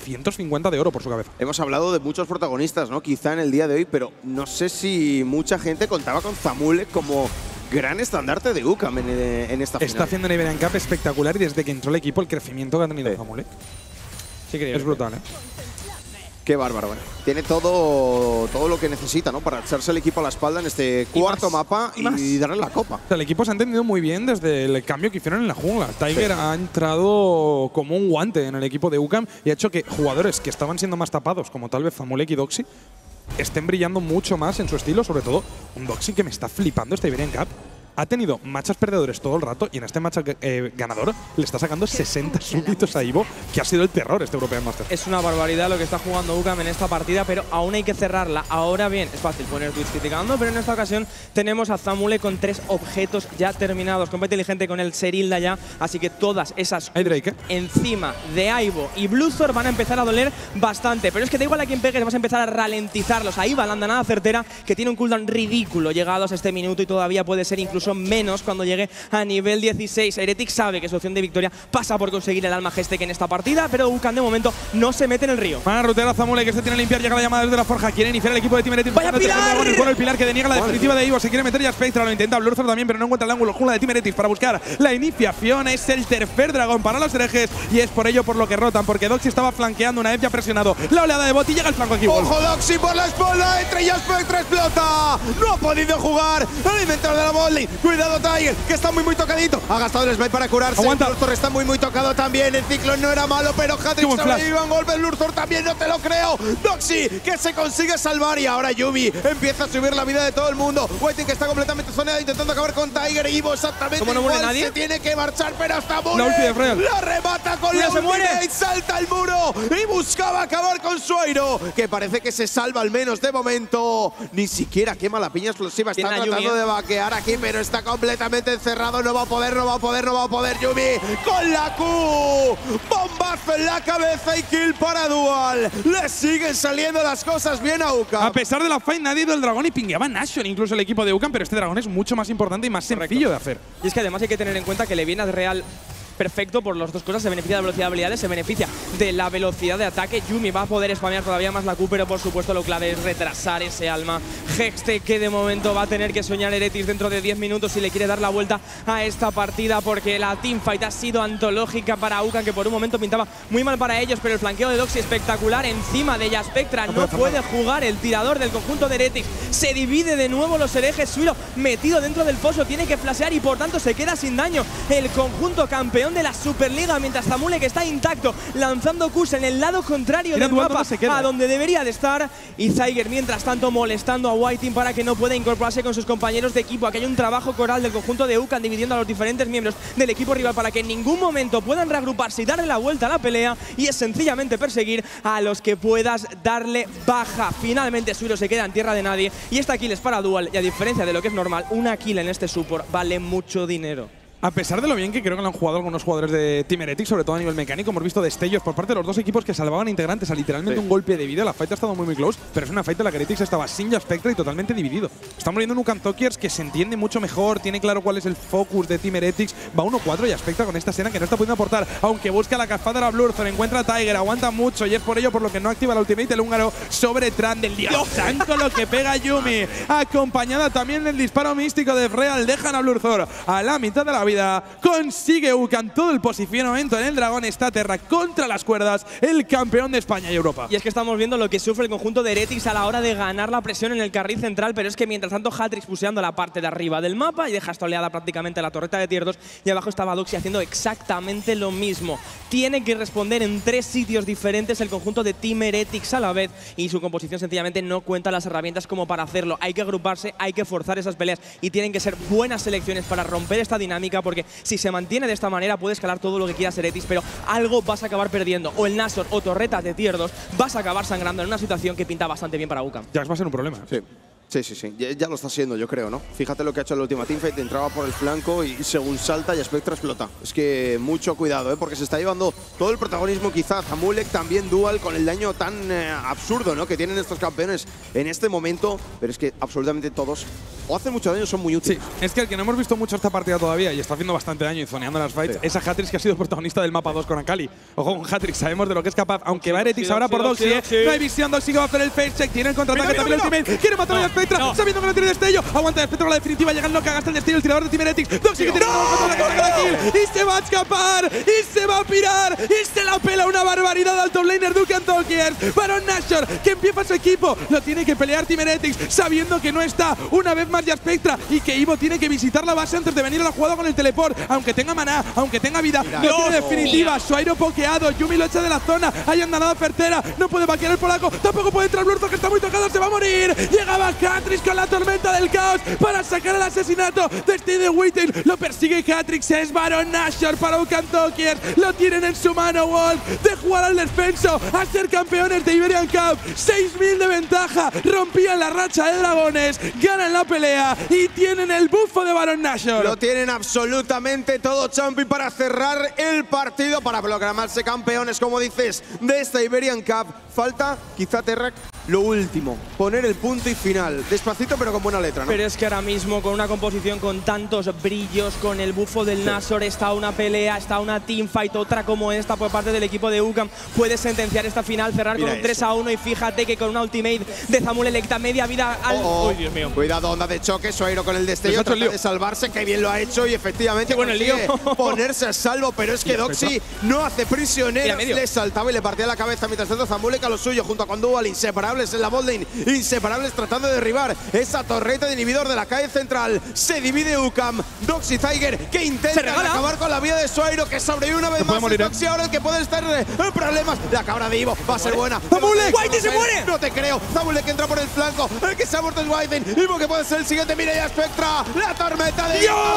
850 de oro por su cabeza. Hemos hablado de muchos protagonistas, ¿no? Quizá en el día de hoy, pero no sé si mucha gente contaba con Famulek como gran estandarte de UCAM en esta final. Está haciendo una Iberian Cup espectacular y desde que entró el equipo el crecimiento que ha tenido Famulek es brutal, ¿eh? Qué bárbaro, ¿eh? Tiene todo lo que necesita, ¿no? Para echarse el equipo a la espalda en este cuarto mapa y darle la copa. O sea, el equipo se ha entendido muy bien desde el cambio que hicieron en la jungla. Tiger ha entrado como un guante en el equipo de UCAM y ha hecho que jugadores que estaban siendo más tapados, como tal vez Famulek y Doxy, estén brillando mucho más en su estilo, sobre todo un Doxy que me está flipando esta Iberian Cup. Ha tenido matches perdedores todo el rato y en este match ganador le está sacando 60 súbditos a Ivo, que ha sido el terror este European Master. Es una barbaridad lo que está jugando UCAM en esta partida, pero aún hay que cerrarla. Ahora bien, es fácil poner tweets criticando, pero en esta ocasión tenemos a Famulek con 3 objetos ya terminados. Compa inteligente con el Serilda ya, así que todas esas Drake, encima de Ivo y Blurthor van a empezar a doler bastante. Pero es que da igual a quien pegues, vas a empezar a ralentizarlos. Ahí va la andanada certera, que tiene un cooldown ridículo llegados a este minuto y todavía puede ser incluso menos cuando llegue a nivel 16. Heretics sabe que su opción de victoria pasa por conseguir el alma Gestec en esta partida, pero UCAM de momento no se mete en el río. Van a rutear a Famulek, que se tiene que limpiar, llega la llamada desde la forja, quiere iniciar el equipo de Team Heretics. ¡Vaya Pilar! Bueno, el Pilar que deniega la definitiva de Ivo, se quiere meter ya Spectra, lo intenta Blurthor también, pero no encuentra el ángulo. Jungla de Team Heretics para buscar la iniciación, es el tercer dragón para los herejes y es por ello por lo que rotan, porque Doxy estaba flanqueando, una vez ya presionado la oleada de bot y llega el flanco aquí. ¡Ojo Doxy por la espalda! ¡Entra y Spectra explota! ¡No ha podido jugar! ¡El inventor de la botlane! ¡Cuidado Tiger, que está muy tocadito! Ha gastado el smite para curarse. Aguanta. Blurthor está muy tocado también. El ciclón no era malo, pero Hatrix sobrevive un golpe. Blurthor también, no te lo creo. Doxy, que se consigue salvar. Y ahora Yuumi empieza a subir la vida de todo el mundo. Waiting, que está completamente zoneado, intentando acabar con Tiger. Ivo exactamente no igual. nadie? Se tiene que marchar, pero hasta muere. La ulti de Freya. La remata con la ultimate. Salta el muro y buscaba acabar con Suairo, que parece que se salva al menos de momento. Ni siquiera quema la piña explosiva. Está tratando de vaquear aquí, pero está completamente encerrado. No va a poder. Yuumi con la Q. Bombazo en la cabeza y kill para Dual. Le siguen saliendo las cosas bien a UCAM. A pesar de la fight, nadie ha ido el dragón y pingueaba Nashor, incluso el equipo de UCAM, pero este dragón es mucho más importante y más sencillo de hacer. Y es que además hay que tener en cuenta que le viene a Real perfecto por las dos cosas. Se beneficia de la velocidad de habilidades, se beneficia de la velocidad de ataque. Yuumi va a poder spamear todavía más la Q, pero por supuesto lo clave es retrasar ese alma Hextech, que de momento va a tener que soñar Heretics dentro de 10 minutos si le quiere dar la vuelta a esta partida, porque la teamfight ha sido antológica para UCAM, que por un momento pintaba muy mal para ellos, pero el flanqueo de Doxy espectacular encima de Spectra. No puede jugar el tirador del conjunto de Heretics. Se divide de nuevo los herejes. Suiro metido dentro del foso, tiene que flashear y por tanto se queda sin daño el conjunto campeón campeón de la Superliga, mientras Zamulek está intacto, lanzando Qs en el lado contrario del mapa, a donde debería de estar. Y Zyger, mientras tanto, molestando a Whiting para que no pueda incorporarse con sus compañeros de equipo. Aquí hay un trabajo coral del conjunto de UCAM dividiendo a los diferentes miembros del equipo rival para que en ningún momento puedan reagruparse y darle la vuelta a la pelea, y es sencillamente perseguir a los que puedas darle baja. Finalmente Suiro se queda en tierra de nadie y esta kill es para Dual, y a diferencia de lo que es normal, una kill en este support vale mucho dinero. A pesar de lo bien que creo que lo han jugado algunos jugadores de Team Heretics, sobre todo a nivel mecánico, hemos visto destellos por parte de los dos equipos que salvaban integrantes a literalmente un golpe de vida. La fight ha estado muy close, pero es una fight en la que Heretics estaba sin ya Spectra y totalmente dividido. Estamos viendo un UCAM Talkers que se entiende mucho mejor, tiene claro cuál es el focus de Team Heretics. Va 1-4 y Spectra con esta escena que no está pudiendo aportar, aunque busca la caspada a Blurthor, encuentra a Tiger, aguanta mucho y es por ello por lo que no activa la ultimate el húngaro sobre Trundle. Dios santo lo que pega Yumi, acompañada también del disparo místico de Real. Dejan a Blurthor a la mitad de la vida. Consigue UCAM todo el posicionamiento en el dragón. Está Terra contra las cuerdas, el campeón de España y Europa. Y es que estamos viendo lo que sufre el conjunto de Heretics a la hora de ganar la presión en el carril central, pero es que mientras tanto Hatrix puseando la parte de arriba del mapa y deja esta oleada prácticamente la torreta de Tier 2, y abajo estaba Doxy haciendo exactamente lo mismo. Tiene que responder en 3 sitios diferentes el conjunto de Team Heretics a la vez, y su composición sencillamente no cuenta las herramientas como para hacerlo. Hay que agruparse, hay que forzar esas peleas y tienen que ser buenas selecciones para romper esta dinámica, porque si se mantiene de esta manera puede escalar todo lo que quiera Heretics, pero algo vas a acabar perdiendo. O el Nashor o torretas de Tier 2, vas a acabar sangrando en una situación que pinta bastante bien para UCAM. Ya va a ser un problema. Sí. Sí. Ya lo está siendo, yo creo, ¿no? Fíjate lo que ha hecho en la última teamfight, entraba por el flanco y según salta y Spectra explota. Es que mucho cuidado, ¿eh? Porque se está llevando todo el protagonismo quizá Zamulek, también Dual, con el daño tan absurdo, ¿no? Que tienen estos campeones en este momento, pero es que absolutamente todos o hacen mucho daño, son muy útiles. Sí, es que el que no hemos visto mucho esta partida todavía y está haciendo bastante daño y zoneando las fights es a Hatrix, que ha sido protagonista del mapa 2 con Akali. Ojo con Hatrix, sabemos de lo que es capaz, aunque va Heretics ahora por Doxy, no hay visión, Doxy que va a hacer el face check, tiene el contraataque, también el ultimate, quiere matar a Spectra, sabiendo que no tiene destello, aguanta Spectra con la definitiva, llegando que gasta el destello, el tirador de Team Heretics, Doxy que tiene la kill, y se va a escapar, y se va a pirar, y se la pela una barbaridad al top laner de UCAM Talkers. Baron Nashor, que empieza su equipo, lo tiene que pelear Team Heretics, sabiendo que no está una vez más ya Spectra, y que Ivo tiene que visitar la base antes de venir a la jugada con el teleport, aunque tenga maná, aunque tenga vida, no tiene definitiva, Suairo pokeado, Yumi lo echa de la zona, hay andanada certera, no puede vaquear el polaco, tampoco puede entrar Blurthor, que está muy tocado, se va a morir. Llegaba Hatrix con la tormenta del caos para sacar el asesinato de Steve Whittle, lo persigue Hatrix, es Baron Nashor para UCAM Talkers, lo tienen en su mano Wolf, de jugar al descenso a ser campeones de Iberian Cup, 6000 de ventaja, rompían la racha de dragones, ganan la pelea y tienen el bufo de Baron Nashor. Lo tienen absolutamente todo, Champi, para cerrar el partido, para proclamarse campeones, como dices, de esta Iberian Cup. Falta, quizá, Terra, lo último, poner el punto y final. Despacito, pero con buena letra, ¿no? Pero es que ahora mismo, con una composición con tantos brillos, con el bufo del Nashor, está una pelea, está una teamfight, otra como esta por parte del equipo de UCAM. Puede sentenciar esta final, cerrar con un 3-1, y fíjate que con una ultimate de Zamulek Electa media vida al… ¡Uy, Dios mío! Cuidado, onda de choque, Suairo con el destello, trata de salvarse, que bien lo ha hecho, y efectivamente consigue ponerse a salvo, pero es que Doxy no hace prisioneros, le saltaba y le partía la cabeza, mientras tanto Zamulek a lo suyo, junto con Dual, inseparables en la botlane, inseparables tratando de derribar esa torreta de inhibidor de la calle central. Se divide UCAM, Doxy, Zyger, que intentan acabar con la vida de Suairo, que sobrevive una vez más. Doxy ahora el que puede estar en problemas. La cabra de Ivo va a ser buena. ¡Zamulek! ¡Whitey se muere! No te creo. Zamulek entra por el flanco, el que se ha muerto es Whitey. Ivo que puede ser el siguiente. Mira ya Spectra, la tormenta de Ivo.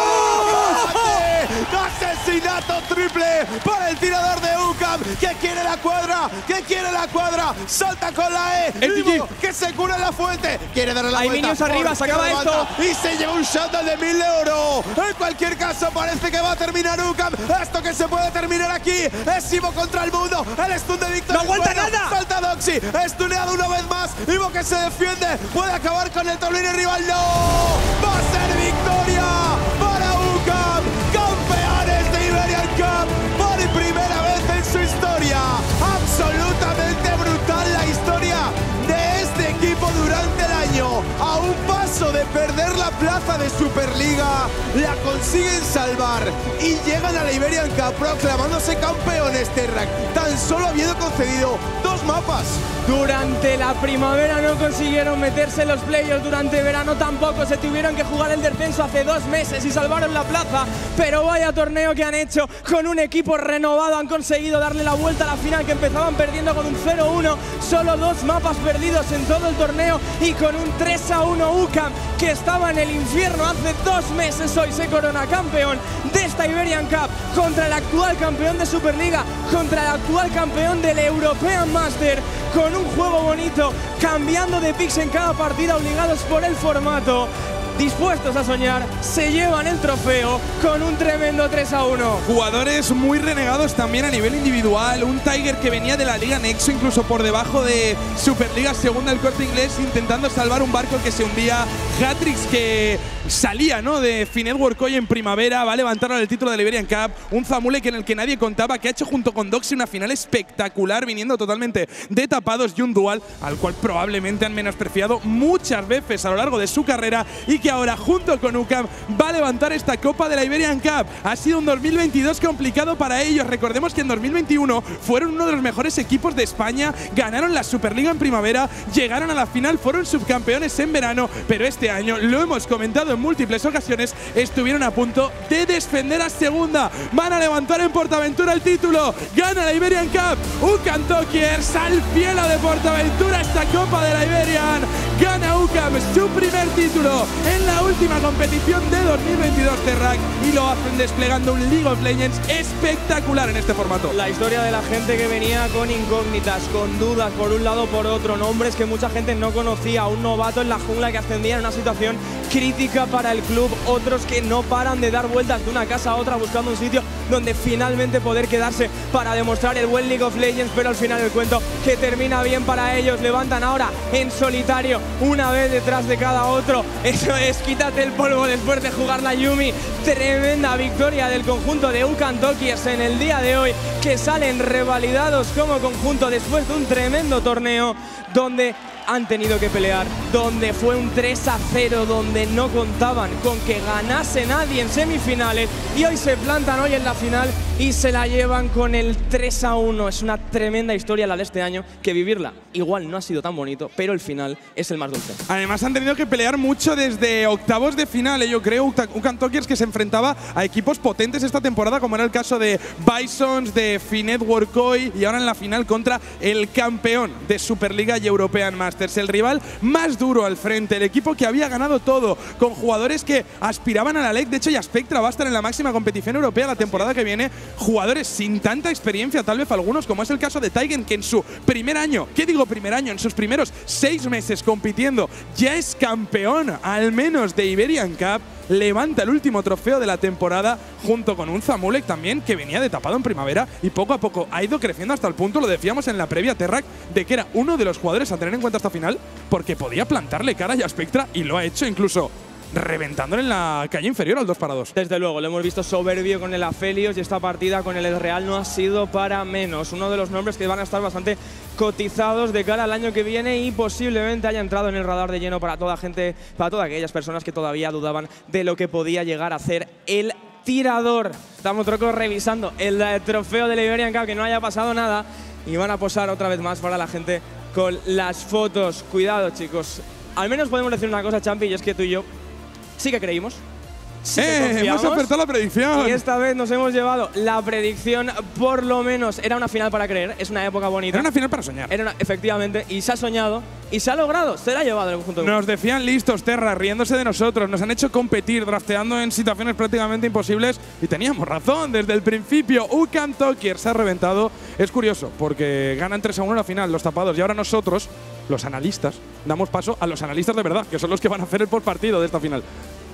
Asesinato triple para el tirador de UCAM, que quiere la cuadra, salta con la E, Ivo, que se cura en la fuente, quiere darle la vuelta. Hay minions arriba, se acaba esto. Y se lleva un shutdown de 1000 de oro. En cualquier caso, parece que va a terminar UCAM. Esto que se puede terminar aquí es Ivo contra el mundo. El stun de Victor. ¡No aguanta nada! Salta Doxy, stuneado una vez más. Ivo que se defiende, puede acabar con el top lane rival. ¡No! ¡Va a ser victoria para UCAM! ¡Campeones de Iberian Cup por primera vez en su historia! Absolutamente brutal la historia de este equipo durante el año. A un paso de perder la plaza de Superliga, la consiguen salvar y llegan a la Iberian Cup proclamándose campeones, Terra, tan solo habiendo concedido 2 2 mapas. Durante la primavera no consiguieron meterse en los playoffs, durante verano tampoco, se tuvieron que jugar el descenso hace 2 meses y salvaron la plaza, pero vaya torneo que han hecho con un equipo renovado, han conseguido darle la vuelta a la final, que empezaban perdiendo con un 0-1, solo 2 mapas perdidos en todo el torneo y con un 3-1 UCAM, que estaba en el infierno hace 2 meses, hoy se corona campeón de esta Iberian Cup contra el actual campeón de Superliga, contra el actual campeón del European Master, con un juego bonito, cambiando de picks en cada partida, obligados por el formato, dispuestos a soñar, se llevan el trofeo con un tremendo 3-1. Jugadores muy renegados también a nivel individual, un Tiger que venía de la Liga Nexo, incluso por debajo de Superliga Segunda, el Corte Inglés, intentando salvar un barco que se hundía, Hatrix que salía, ¿no?, de Finetwork hoy en primavera, va a levantar el título de la Iberian Cup, un Zamulek en el que nadie contaba, que ha hecho junto con Doxy una final espectacular, viniendo totalmente de tapados, y un dual al cual probablemente han menospreciado muchas veces a lo largo de su carrera, y que ahora junto con UCAM va a levantar esta Copa de la Iberian Cup. Ha sido un 2022 complicado para ellos. Recordemos que en 2021 fueron uno de los mejores equipos de España, ganaron la Superliga en primavera, llegaron a la final, fueron subcampeones en verano, pero este año, lo hemos comentado en múltiples ocasiones, estuvieron a punto de descender a segunda. Van a levantar en Portaventura el título, gana la Iberian Cup, UCAM Tokiers al cielo de Portaventura esta Copa de la Iberian, gana UCAM su primer título en la última competición de 2022 Terrac, y lo hacen desplegando un League of Legends espectacular en este formato. La historia de la gente que venía con incógnitas, con dudas por un lado por otro, nombres que mucha gente no conocía, un novato en la jungla que ascendía en una situación crítica para el club, otros que no paran de dar vueltas de una casa a otra buscando un sitio donde finalmente poder quedarse para demostrar el buen League of Legends, pero al final el cuento que termina bien para ellos. Levantan ahora en solitario, una vez detrás de cada otro. Eso es, quítate el polvo después de jugar la Yumi. Tremenda victoria del conjunto de UCAM Tokiers en el día de hoy, que salen revalidados como conjunto después de un tremendo torneo donde han tenido que pelear, donde fue un 3-0, donde no contaban con que ganase nadie en semifinales, y hoy se plantan hoy en la final y se la llevan con el 3-1. Es una tremenda historia la de este año, que vivirla igual no ha sido tan bonito, pero el final es el más dulce. Además han tenido que pelear mucho desde octavos de final, yo creo, UCAM Tokiers, que se enfrentaba a equipos potentes esta temporada, como era el caso de Bisons, de Finetwork hoy, y ahora en la final contra el campeón de Superliga y European Masters, el rival más duro al frente, el equipo que había ganado todo, con jugadores que aspiraban a la LEC. De hecho, ya Spectra va a estar en la máxima competición europea la temporada que viene, jugadores sin tanta experiencia, tal vez algunos, como es el caso de Tigen, que en su primer año, ¿qué digo primer año? En sus primeros 6 meses compitiendo, ya es campeón, al menos de Iberian Cup, levanta el último trofeo de la temporada junto con un Zamulek también que venía de tapado en primavera y poco a poco ha ido creciendo hasta el punto, lo decíamos en la previa Terrac, de que era uno de los jugadores a tener en cuenta esta final porque podía plantarle cara a Spectra, y lo ha hecho, incluso reventándole en la calle inferior al 2-2. Desde luego, lo hemos visto soberbio con el Aphelios, y esta partida con el Real no ha sido para menos. Uno de los nombres que van a estar bastante cotizados de cara al año que viene, y posiblemente haya entrado en el radar de lleno para toda gente, para todas aquellas personas que todavía dudaban de lo que podía llegar a hacer el tirador. Estamos revisando el trofeo de la Iberian Cup, que no haya pasado nada, y van a posar otra vez más para la gente con las fotos. Cuidado, chicos. Al menos podemos decir una cosa, Champi, y es que tú y yo sí que creímos. Sí que hemos acertado la predicción. Y esta vez nos hemos llevado la predicción, por lo menos. Era una final para creer, es una época bonita. Era una final para soñar. Efectivamente, y se ha soñado, y se ha logrado, se la ha llevado el conjunto. Nos decían listos, Terra, riéndose de nosotros, nos han hecho competir, drafteando en situaciones prácticamente imposibles, y teníamos razón desde el principio. UCAM Tokiers se ha reventado. Es curioso, porque ganan 3-1 la final, los tapados, y ahora nosotros, los analistas, damos paso a los analistas de verdad, que son los que van a hacer el postpartido de esta final.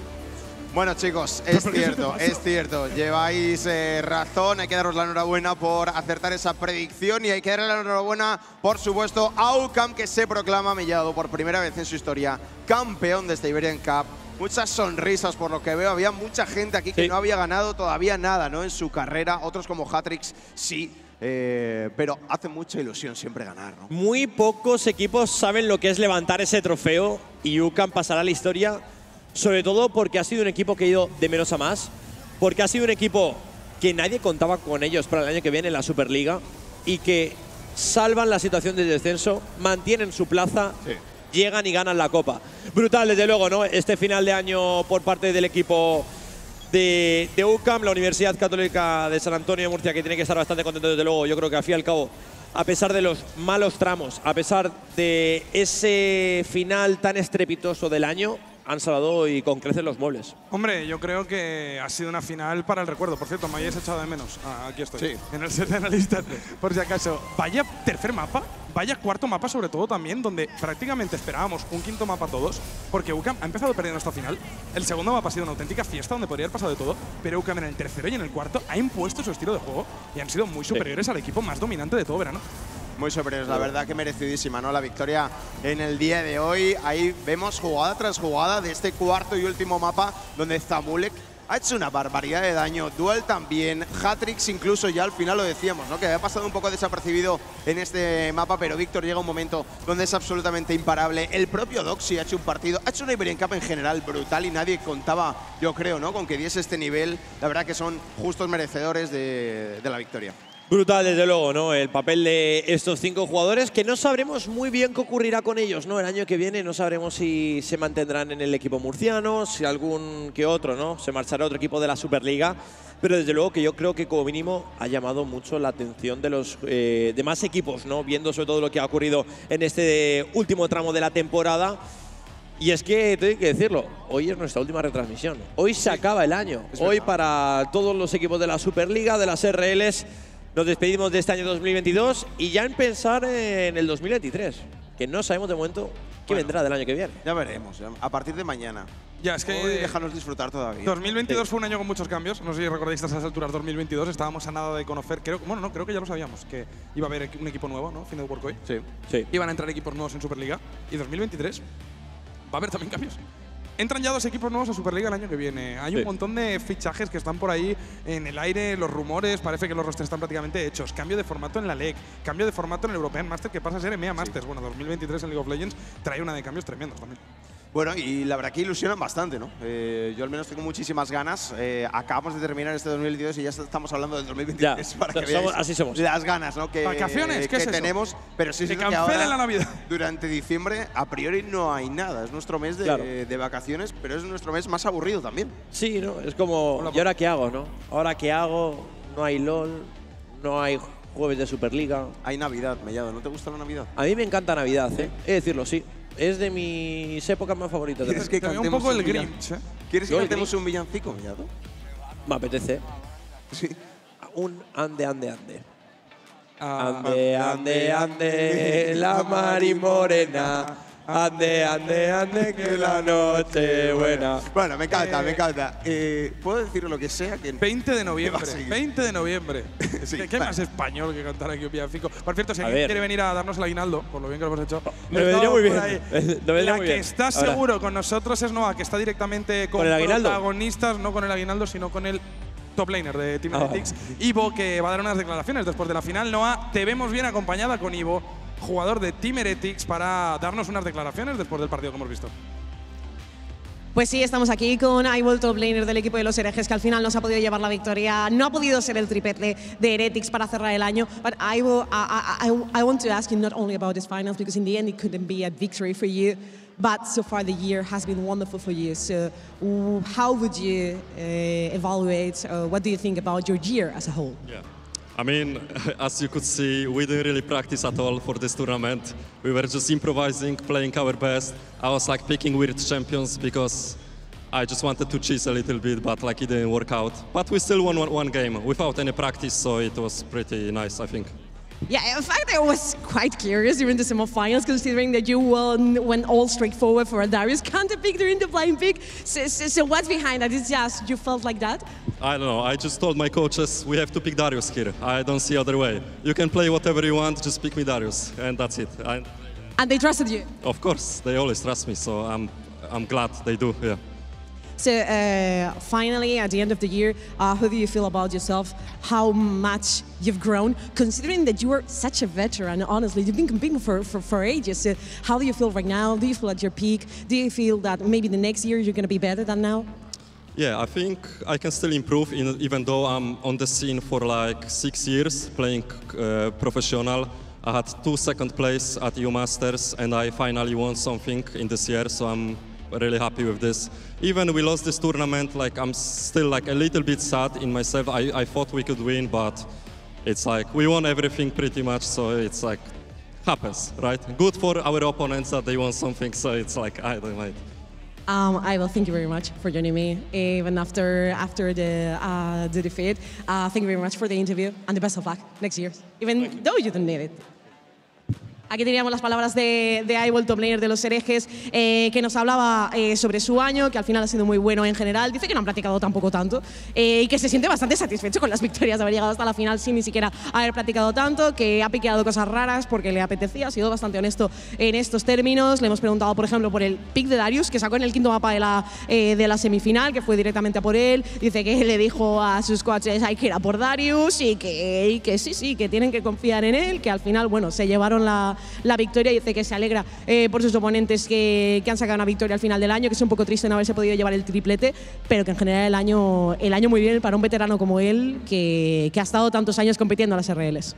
Bueno, chicos, es cierto, lleváis razón, hay que daros la enhorabuena por acertar esa predicción, y hay que darle la enhorabuena, por supuesto, a UCAM, que se proclama mellado por primera vez en su historia campeón de esta Iberian Cup. Muchas sonrisas por lo que veo, había mucha gente aquí que no había ganado todavía nada, ¿no?, en su carrera, otros como Hatrix sí. Pero hace mucha ilusión siempre ganar, ¿no? Muy pocos equipos saben lo que es levantar ese trofeo, y UCAM pasará a la historia, sobre todo porque ha sido un equipo que ha ido de menos a más, porque ha sido un equipo que nadie contaba con ellos para el año que viene en la Superliga, y que salvan la situación de descenso, mantienen su plaza, llegan y ganan la Copa. Brutal, desde luego, ¿no? Este final de año por parte del equipo de UCAM, la Universidad Católica de San Antonio de Murcia, que tiene que estar bastante contento, desde luego. Yo creo que al fin y al cabo, a pesar de los malos tramos, a pesar de ese final tan estrepitoso del año, han salvado y con creces los muebles. Hombre, yo creo que ha sido una final para el recuerdo. Por cierto, me habéis echado de menos. Aquí estoy, en el set de analistas, por si acaso. Vaya tercer mapa, vaya cuarto mapa sobre todo también, donde prácticamente esperábamos un quinto mapa todos, porque UCAM ha empezado perdiendo esta final. El segundo mapa ha sido una auténtica fiesta donde podría haber pasado de todo, pero UCAM en el tercero y en el cuarto ha impuesto su estilo de juego y han sido muy superiores al equipo más dominante de todo verano. Muy superiores, la verdad que merecidísima, ¿no? La victoria en el día de hoy. Ahí vemos jugada tras jugada de este cuarto y último mapa donde Zabulek ha hecho una barbaridad de daño. Duel también, Hatrix incluso, ya al final lo decíamos, ¿no? Que había pasado un poco desapercibido en este mapa, pero Víctor llega un momento donde es absolutamente imparable. El propio Doxy ha hecho un partido, ha hecho una Iberian Cup en general brutal y nadie contaba, yo creo, ¿no? Con que diese este nivel. La verdad que son justos merecedores de la victoria. Brutal, desde luego, ¿no? El papel de estos 5 jugadores, que no sabremos muy bien qué ocurrirá con ellos, ¿no? El año que viene no sabremos si se mantendrán en el equipo murciano, si algún que otro, ¿no? Se marchará a otro equipo de la Superliga. Pero desde luego que yo creo que como mínimo ha llamado mucho la atención de los demás equipos, ¿no? Viendo sobre todo lo que ha ocurrido en este último tramo de la temporada. Y es que, tengo que decirlo, hoy es nuestra última retransmisión. Hoy se acaba el año. Hoy para todos los equipos de la Superliga, de las RLs, nos despedimos de este año 2022 y ya en pensar en el 2023, que no sabemos de momento qué vendrá del año que viene. Ya veremos, a partir de mañana. Ya, es que hoy déjanos disfrutar todavía. 2022 fue un año con muchos cambios. No sé si recordáis a esas alturas 2022. Estábamos a nada de conocer. Creo que ya lo sabíamos, que iba a haber un equipo nuevo, ¿no? Fin de World Cup. Sí. Iban a entrar equipos nuevos en Superliga. Y 2023 va a haber también cambios. Entran ya 2 equipos nuevos a Superliga el año que viene. Hay un montón de fichajes que están por ahí en el aire, los rumores, parece que los rosters están prácticamente hechos. Cambio de formato en la LEC, cambio de formato en el European Master, que pasa a ser EMEA Masters. Bueno, 2023 en League of Legends trae una de cambios tremendos también. Bueno, y la verdad que ilusionan bastante, ¿no? Yo al menos tengo muchísimas ganas. Acabamos de terminar este 2022 y ya estamos hablando del 2023 ya, para que veáis así somos. Las ganas, ¿no? ¿Vacaciones? ¿Qué es eso? Tenemos, pero sí que que ahora, la Navidad. Durante diciembre, a priori no hay nada. Es nuestro mes de vacaciones, pero es nuestro mes más aburrido también. Sí, ¿no? Es como, ¿y ahora qué hago, no? ¿Ahora qué hago? No hay LOL, no hay jueves de Superliga. Hay Navidad, Mellado. ¿No te gusta la Navidad? A mí me encanta Navidad, ¿eh? He de decirlo, sí. Es de mis épocas más favoritas. ¿Quieres que cantemos un poco el Grinch, ¿eh? ¿Quieres que cantemos un villancico, Mellado? Me apetece. Sí. Un ande, ande, ande. Ande, ande, ande, la mari morena. Ande, ande, ande, que la noche buena. Bueno, me encanta, me encanta. ¿Puedo decir lo que sea? Que 20 de noviembre. 20 de noviembre. Sí, ¿Qué más español que cantar aquí un villancico? Por cierto, si alguien quiere venir a darnos el aguinaldo, por lo bien que lo hemos hecho, me vendría muy bien. La que está seguro con nosotros es Noah, que está directamente con protagonistas, no con el aguinaldo, sino con el top laner de Team Heretics, Ivo, que va a dar unas declaraciones después de la final. Noah, te vemos bien acompañada con Ivo, jugador de Team Heretics, para darnos unas declaraciones después del partido que hemos visto. Pues sí, estamos aquí con Ivo, el top laner del equipo de los herejes, que al final nos ha podido llevar la victoria. No ha podido ser el triplete de Heretics para cerrar el año. But Ivo, I want to ask you not only about this finals, because in the end it couldn't be a victory for you, but so far the year has been wonderful for you. So how would you evaluate, what do you think about your year as a whole? Yeah. I mean, as you could see, we didn't really practice at all for this tournament. We were just improvising, playing our best. I was like picking weird champions because I just wanted to cheese a little bit, but like it didn't work out. But we still won one game without any practice, so it was pretty nice, I think. Yeah, in fact, I was quite curious during the semifinals, considering that you went all straightforward for a Darius counter pick during the blind pick. So what's behind that? It's just you felt like that? I don't know. I just told my coaches we have to pick Darius here. I don't see other way. You can play whatever you want, just pick me Darius, and that's it. And they trusted you? Of course, they always trust me, so I'm glad they do. Yeah. So finally, at the end of the year, how do you feel about yourself? How much you've grown, considering that you were such a veteran? Honestly, you've been competing for ages. So how do you feel right now? Do you feel at your peak? Do you feel that maybe the next year you're going to be better than now? Yeah, I think I can still improve, even though I'm on the scene for like 6 years, playing professional. I had 2 second place at EU Masters, and I finally won something in this year, so I'm really happy with this. Even we lost this tournament, like I'm still like a little bit sad in myself. I thought we could win, but it's like we won everything pretty much, so it's like happens, right? Good for our opponents that they won something, so it's like I don't mind. Well, thank you very much for joining me, even after the defeat. Thank you very much for the interview, and the best of luck next year, even though you don't need it. Aquí teníamos las palabras de Aibo, el top laner de los herejes, que nos hablaba sobre su año, que al final ha sido muy bueno en general. Dice que no han practicado tampoco tanto y que se siente bastante satisfecho con las victorias de haber llegado hasta la final sin ni siquiera haber practicado tanto, que ha piqueado cosas raras porque le apetecía. Ha sido bastante honesto en estos términos. Le hemos preguntado, por ejemplo, por el pick de Darius, que sacó en el quinto mapa de la semifinal, que fue directamente a por él. Dice que le dijo a sus coaches que era por Darius y que sí, que tienen que confiar en él, que al final, bueno, se llevaron la victoria. Dice que se alegra por sus oponentes que han sacado una victoria al final del año, que es un poco triste no haberse podido llevar el triplete, pero que en general el año muy bien para un veterano como él, que ha estado tantos años compitiendo en las RLs.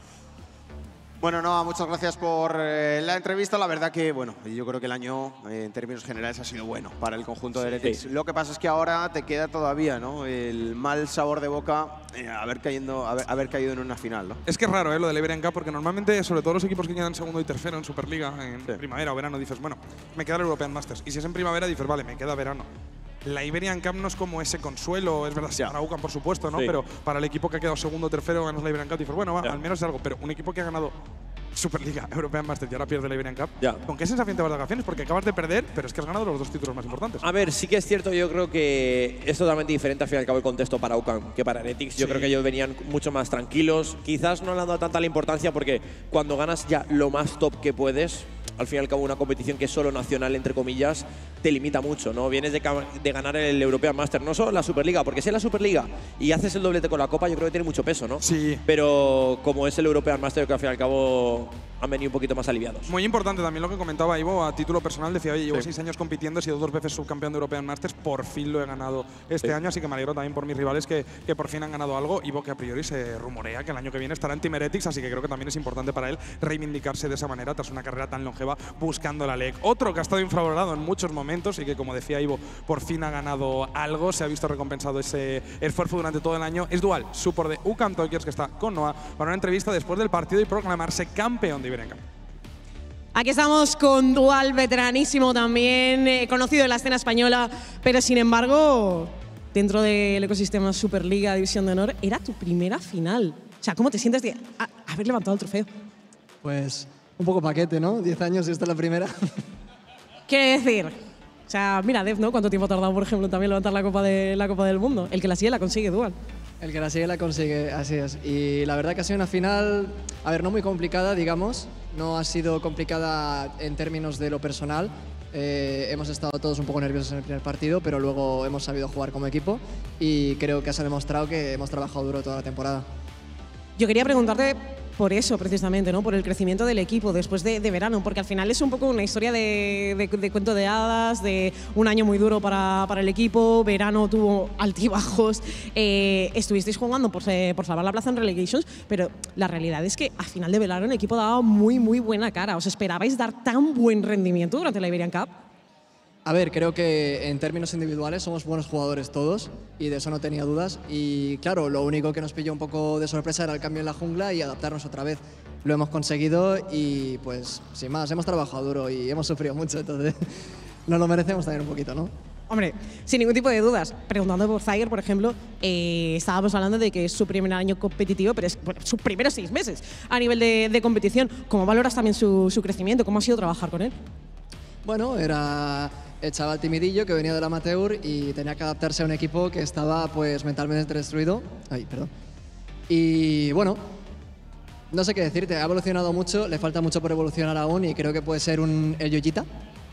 Bueno, Noah, muchas gracias por la entrevista. La verdad que, bueno, yo creo que el año en términos generales ha sido bueno para el conjunto de Heretics. Sí. Lo que pasa es que ahora te queda todavía, ¿no?, el mal sabor de boca haber caído en una final, ¿no? Es que es raro, lo del Iberian Cup, porque normalmente, sobre todo los equipos que quedan segundo y tercero en Superliga, en primavera o verano, dices, bueno, me queda el European Masters. Y si es en primavera, dices, vale, me queda verano. La Iberian Cup no es como ese consuelo, es verdad, sí, para UCAM, por supuesto, ¿no? Sí. Pero para el equipo que ha quedado segundo o tercero, ganas la Iberian Cup y dices, bueno, va, al menos es algo. Pero un equipo que ha ganado Superliga, European Masters y ahora pierde la Iberian Cup, ¿con qué sensación te vas de vacaciones? Porque acabas de perder, pero es que has ganado los 2 títulos más importantes. A ver, sí que es cierto, yo creo que es totalmente diferente al fin y al cabo el contexto para UCAM que para Heretics. Yo creo que ellos venían mucho más tranquilos. Quizás no le han dado tanta la importancia porque cuando ganas ya lo más top que puedes, al fin y al cabo una competición que es solo nacional, entre comillas, te limita mucho, ¿no? Vienes de ganar el European Master, no solo la Superliga, porque si es la Superliga y haces el doblete con la Copa, yo creo que tiene mucho peso, ¿no? Sí. Pero como es el European Master, yo creo que al fin y al cabo han venido un poquito más aliviados. Muy importante también lo que comentaba Ivo a título personal. Decía, oye, llevo 6 años compitiendo, he sido 2 veces subcampeón de European Masters, por fin lo he ganado este año, así que me alegro también por mis rivales que por fin han ganado algo. Ivo, que a priori se rumorea que el año que viene estará en Team Heretics, así que creo que también es importante para él reivindicarse de esa manera tras una carrera tan longeva buscando la LEC. Otro que ha estado infravalorado en muchos momentos y que, como decía Ivo, por fin ha ganado algo, se ha visto recompensado ese esfuerzo durante todo el año, es Dual, support de UCAM Tokers, que está con Noah para una entrevista después del partido y proclamarse campeón de Iberian Cup. Aquí estamos con Dual, veteranísimo también, conocido en la escena española, pero sin embargo, dentro del ecosistema Superliga División de Honor, era tu primera final. O sea, ¿cómo te sientes de haber levantado el trofeo? Pues un poco paquete, ¿no? 10 años y esta es la primera. Quiere decir, o sea, mira, Dev, ¿no? ¿Cuánto tiempo ha tardado, por ejemplo, en también levantar la Copa del Mundo? El que la sigue la consigue, Dual. El que la sigue la consigue, así es. Y la verdad que ha sido una final, a ver, no muy complicada, digamos. No ha sido complicada en términos de lo personal. Hemos estado todos un poco nerviosos en el primer partido, pero luego hemos sabido jugar como equipo y creo que se ha demostrado que hemos trabajado duro toda la temporada. Yo quería preguntarte por eso, precisamente, ¿no? Por el crecimiento del equipo después de verano, porque al final es un poco una historia de cuento de hadas, de un año muy duro para el equipo. Verano tuvo altibajos, estuvisteis jugando por salvar la plaza en Relegations, pero la realidad es que a final de verano el equipo daba muy buena cara. ¿Os esperabais dar tan buen rendimiento durante la Iberian Cup? A ver, creo que en términos individuales somos buenos jugadores todos y de eso no tenía dudas. Y claro, lo único que nos pilló un poco de sorpresa era el cambio en la jungla y adaptarnos otra vez. Lo hemos conseguido y pues sin más, hemos trabajado duro y hemos sufrido mucho, entonces nos lo merecemos también un poquito, ¿no? Hombre, sin ningún tipo de dudas. Preguntando por Zyger, por ejemplo, estábamos hablando de que es su primer año competitivo, pero es sus primeros 6 meses a nivel de competición. ¿Cómo valoras también su crecimiento? ¿Cómo ha sido trabajar con él? Bueno, era el chaval timidillo que venía del amateur y tenía que adaptarse a un equipo que estaba pues mentalmente destruido. Ay, perdón. Y bueno, no sé qué decirte, ha evolucionado mucho, le falta mucho por evolucionar aún y creo que puede ser el Yoyita.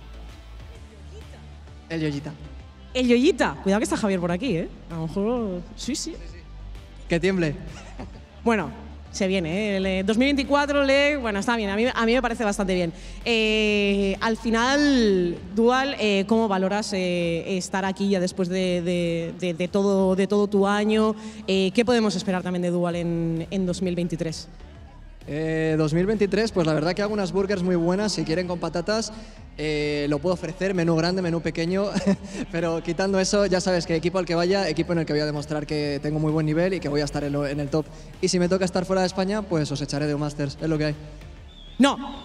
El Yoyita. El Yoyita. Cuidado que está Javier por aquí, ¿eh? A lo mejor… Sí. Que tiemble. Bueno, se viene, ¿eh? El 2024, bueno, está bien, a mí me parece bastante bien. Al final, Dual, ¿cómo valoras estar aquí ya después de todo tu año? ¿Qué podemos esperar también de Dual en 2023? 2023, pues la verdad que hago unas burgers muy buenas. Si quieren con patatas, lo puedo ofrecer, menú grande, menú pequeño. Pero quitando eso, ya sabes que equipo al que vaya, equipo en el que voy a demostrar que tengo muy buen nivel y que voy a estar en el top. Y si me toca estar fuera de España, pues os echaré de un Masters, es lo que hay. No.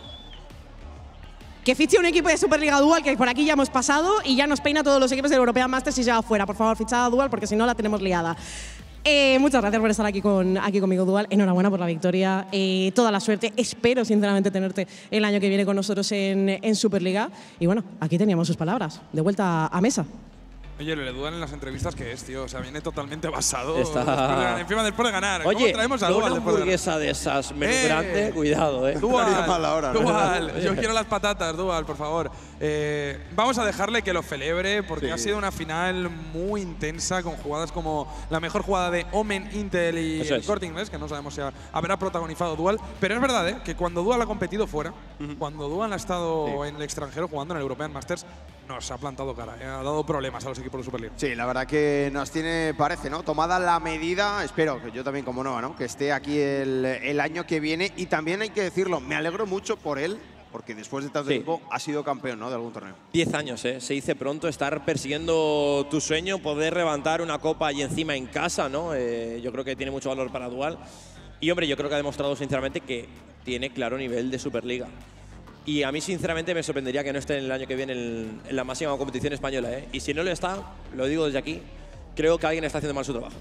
Que fiche un equipo de Superliga Dual, que por aquí ya hemos pasado, y ya nos peina todos los equipos del European Masters y se va fuera. Por favor, fichad a Dual, porque si no la tenemos liada. Muchas gracias por estar aquí conmigo, Dual. Enhorabuena por la victoria. Toda la suerte. Espero, sinceramente, tenerte el año que viene con nosotros en Superliga. Y bueno, aquí teníamos sus palabras. De vuelta a mesa. Oye, le dudan en las entrevistas que es, tío. O sea, viene totalmente basado. Está... Encima después de ganar. Oye, traemos a no Dual una hamburguesa de esas, menú grande, cuidado, Dual, yo quiero las patatas, Dual, por favor. Vamos a dejarle que lo celebre porque ha sido una final muy intensa con jugadas como la mejor jugada de Omen, Intel y el Corte Inglés, que no sabemos si habrá protagonizado Dual. Pero es verdad que cuando Dual ha competido fuera, cuando Dual ha estado en el extranjero jugando en el European Masters, nos ha plantado cara, ha dado problemas a los equipos de Superliga. Sí, la verdad que nos tiene, parece, ¿no? Tomada la medida, espero que yo también como Nova, ¿no? Que esté aquí el año que viene. Y también hay que decirlo, me alegro mucho por él, porque después de tanto tiempo ha sido campeón, ¿no? De algún torneo. 10 años, se dice pronto, estar persiguiendo tu sueño, poder levantar una copa y encima en casa, ¿no? Yo creo que tiene mucho valor para Dual. Y hombre, yo creo que ha demostrado sinceramente que tiene claro nivel de Superliga. Y a mí, sinceramente, me sorprendería que no esté en el año que viene en la máxima competición española. Y si no lo está, lo digo desde aquí, creo que alguien está haciendo mal su trabajo.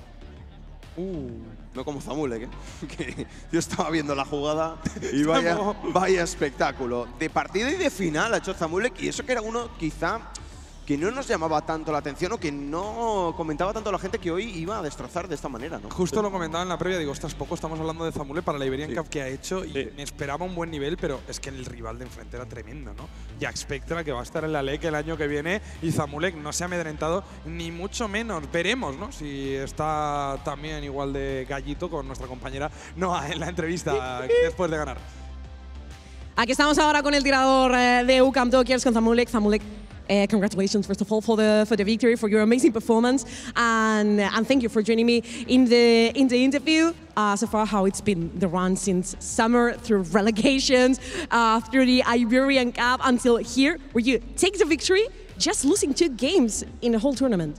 No como Zamulek, que yo estaba viendo la jugada y vaya espectáculo. De partida y de final ha hecho Zamulek, y eso que era uno quizá que no nos llamaba tanto la atención o que no comentaba tanto la gente que hoy iba a destrozar de esta manera, ¿no? Justo lo comentaba en la previa, digo, ostras, poco estamos hablando de Zamulek para la Iberian Cup que ha hecho y me esperaba un buen nivel, pero es que el rival de enfrente era tremendo, ¿no? Jack Spectra, que va a estar en la LEC el año que viene, y Zamulek no se ha amedrentado ni mucho menos. Veremos, ¿no? Si está también igual de gallito con nuestra compañera Noah en la entrevista después de ganar. Aquí estamos ahora con el tirador de UCAM Tokers, con Zamulek. Zamulek, congratulations, first of all, for the victory, for your amazing performance, and thank you for joining me in the interview. So far, how it's been the run since summer, through relegations, through the Iberian Cup, until here, where you take the victory, just losing 2 games in the whole tournament.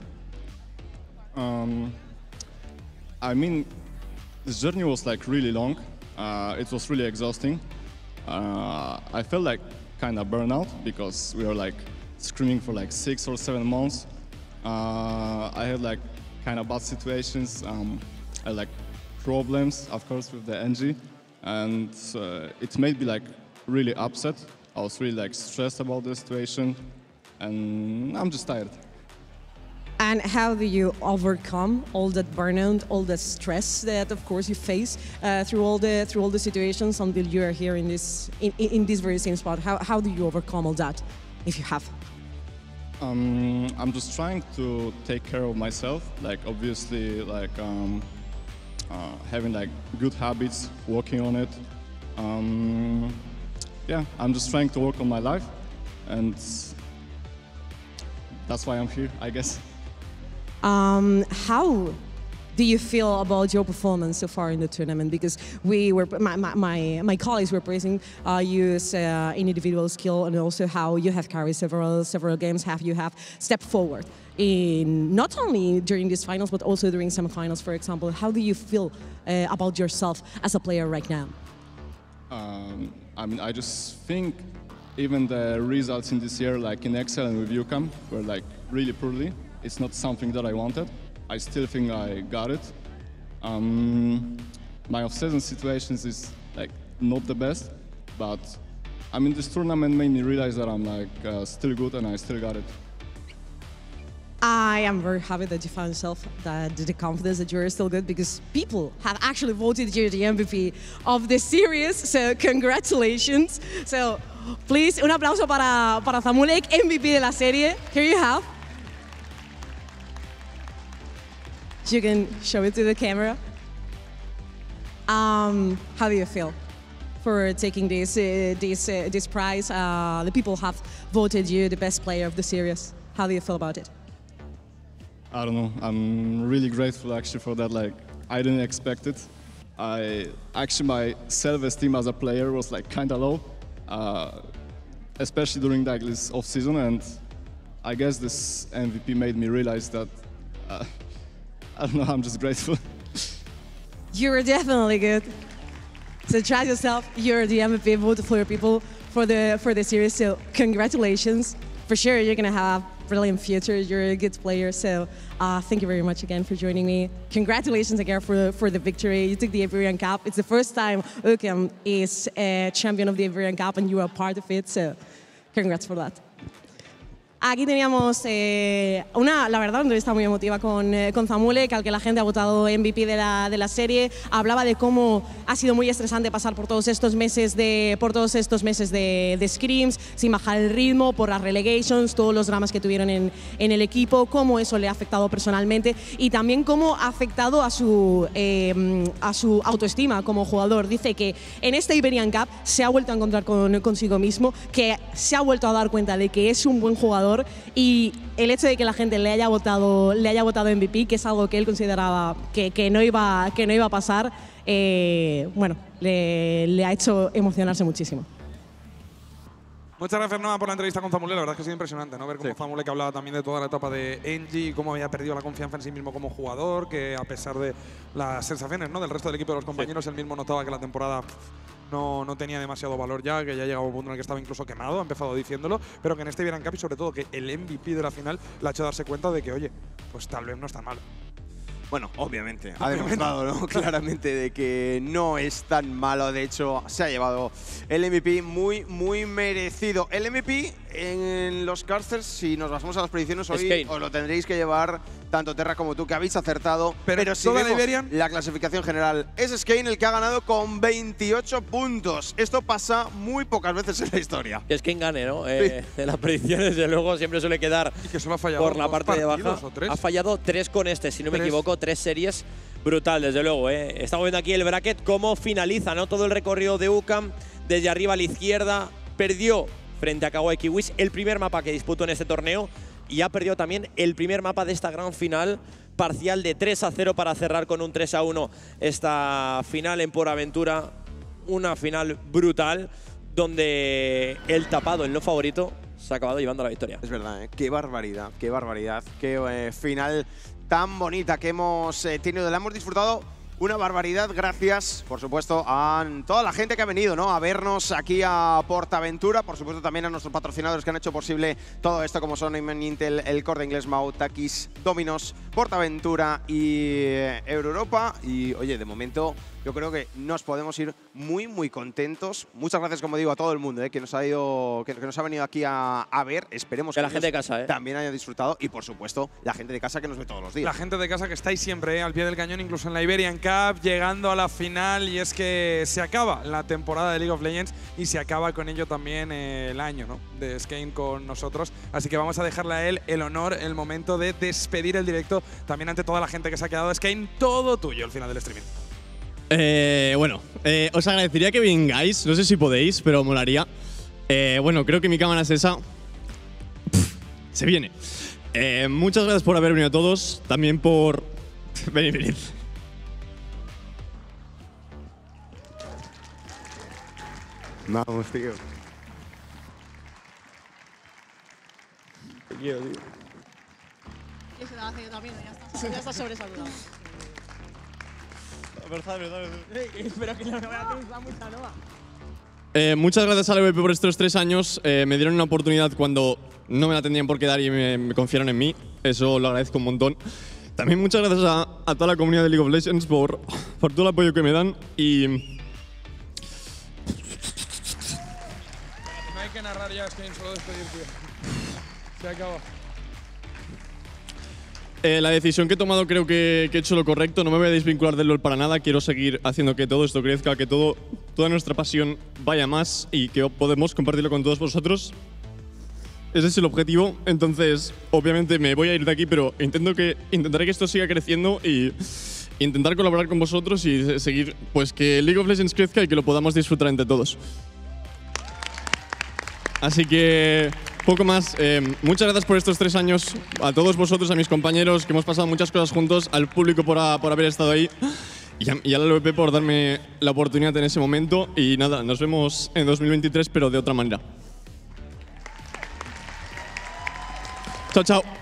I mean, this journey was like really long. It was really exhausting. I felt like kind of burnout because we were like screaming for like 6 or 7 months. I had like kind of bad situations. I had like problems, of course, with the NG, and it made me like really upset. I was really like stressed about the situation, and I'm just tired. And how do you overcome all that burnout, all the stress that, of course, you face through all the situations until you are here in this very same spot? How do you overcome all that, if you have? I'm just trying to take care of myself. Like obviously, like having like good habits, working on it. Yeah, I'm just trying to work on my life, and that's why I'm here, I guess. How do you feel about your performance so far in the tournament? Because we were, my colleagues were praising you's individual skill, and also how you have carried several games. You have stepped forward in not only during these finals but also during semifinals, for example. How do you feel about yourself as a player right now? I mean, I just think even the results in this year, like in Excel and with UCAM, were like really poorly. It's not something that I wanted. I still think I got it. My off-season situations is like not the best, but I mean this tournament made me realize that I'm like still good and I still got it. I am very happy that you found yourself the confidence that you're still good, because people have actually voted you the MVP of the series. So congratulations. So please, un aplauso para Zamulek, MVP de la serie. Here you have. You can show it to the camera. How do you feel for taking this prize? The people have voted you the best player of the series. How do you feel about it? I don't know. I'm really grateful actually for that. Like I didn't expect it. Actually my self-esteem as a player was like kind of low, especially during like this off season, and I guess this MVP made me realize that I don't know, I'm just grateful. You're definitely good. So trust yourself. You're the MVP vote for people for the series. So congratulations. For sure, you're gonna have a brilliant future. You're a good player. So thank you very much again for joining me. Congratulations again for the victory. You took the Iberian Cup. It's the first time UCAM is a champion of the Iberian Cup, and you are part of it. So congrats for that. Aquí teníamos la verdad, una entrevista muy emotiva con Zamulek, al que la gente ha votado MVP de la serie. Hablaba de cómo ha sido muy estresante pasar por todos estos meses de scrims, sin bajar el ritmo, por las relegations, todos los dramas que tuvieron en el equipo, cómo eso le ha afectado personalmente y también cómo ha afectado a su autoestima como jugador. Dice que en este Iberian Cup se ha vuelto a encontrar consigo mismo, que se ha vuelto a dar cuenta de que es un buen jugador, y el hecho de que la gente le haya votado MVP, que es algo que él consideraba que no iba a pasar, bueno, le ha hecho emocionarse muchísimo. Muchas gracias, Noah, por la entrevista con Zamulek. La verdad es que ha sido impresionante, ¿no? Ver cómo Zamulek hablaba también de toda la etapa de Engie, cómo había perdido la confianza en sí mismo como jugador, que a pesar de las sensaciones, ¿no?, del resto del equipo de los compañeros, él mismo notaba que la temporada no tenía demasiado valor ya, que ya llegaba a un punto en el que estaba incluso quemado, ha empezado diciéndolo, pero que en este Iberian Cup y sobre todo que el MVP de la final le ha hecho darse cuenta de que, oye, pues tal vez no es tan malo. Bueno, obviamente, ha demostrado, ¿no?, claramente de que no es tan malo. De hecho, se ha llevado el MVP muy merecido. El MVP en los casters, si nos basamos a las predicciones hoy, os lo tendréis que llevar tanto Terra como tú, que habéis acertado. Pero si vemos la clasificación general, es Skane el que ha ganado con 28 puntos. Esto pasa muy pocas veces en la historia. Es Skane gane, ¿no? En las predicciones, desde luego, siempre suele quedar por la parte de baja. Ha fallado 3 con este, si no me equivoco. 3 series, brutal, desde luego. Estamos viendo aquí el bracket, cómo finaliza, ¿no?, todo el recorrido de UCAM. Desde arriba a la izquierda, perdió frente a Kawaii Kiwis el primer mapa que disputó en este torneo y ha perdido también el primer mapa de esta gran final, parcial de 3-0 para cerrar con un 3-1 esta final en Por Aventura. Una final brutal donde el tapado, el no favorito, se ha acabado llevando la victoria. Es verdad, ¿eh? Qué barbaridad, qué final tan bonita que hemos tenido. La hemos disfrutado una barbaridad, gracias, por supuesto, a toda la gente que ha venido, ¿no?, a vernos aquí a Portaventura. Por supuesto, también a nuestros patrocinadores que han hecho posible todo esto, como son Intel, El Corte Inglés, Mau, Takis, Dominos, Portaventura y Europa. Y, oye, de momento yo creo que nos podemos ir muy contentos. Muchas gracias, como digo, a todo el mundo que nos ha venido aquí a ver. Esperemos que la gente de casa también haya disfrutado, y por supuesto la gente de casa que nos ve todos los días. La gente de casa que estáis siempre al pie del cañón, incluso en la Iberian Cup, llegando a la final. Y es que se acaba la temporada de League of Legends y se acaba con ello también el año, ¿no?, de Skane con nosotros. Así que vamos a dejarle a él el honor, el momento de despedir el directo, también ante toda la gente que se ha quedado. Skane, todo tuyo al final del streaming. Bueno, os agradecería que vengáis, no sé si podéis, pero molaría. Bueno, creo que mi cámara es esa. Se viene. Muchas gracias por haber venido a todos, también por… venid. Vamos, tío. Te quiero, tío. Y se da yo también, ya está sobresaludado. Verdad. Espero que no me vaya a tener mucha nova. Muchas gracias al EVP por estos 3 años. Me dieron una oportunidad cuando no me la tendrían por qué dar y me confiaron en mí. Eso lo agradezco un montón. También muchas gracias a toda la comunidad de League of Legends por todo el apoyo que me dan. Y no hay que narrar ya, Skane, solo despedir, tío. Se acaba. La decisión que he tomado, creo que he hecho lo correcto. No me voy a desvincular del LoL para nada. Quiero seguir haciendo que todo esto crezca, que toda nuestra pasión vaya más y que podemos compartirlo con todos vosotros. Ese es el objetivo. Entonces, obviamente me voy a ir de aquí, pero intentaré que esto siga creciendo y intentar colaborar con vosotros y seguir, pues, que League of Legends crezca y que lo podamos disfrutar entre todos. Así que… poco más. Muchas gracias por estos 3 años, a todos vosotros, a mis compañeros, que hemos pasado muchas cosas juntos, al público por haber estado ahí. y a la LVP por darme la oportunidad en ese momento. Y nada, nos vemos en 2023, pero de otra manera. Chao, chao.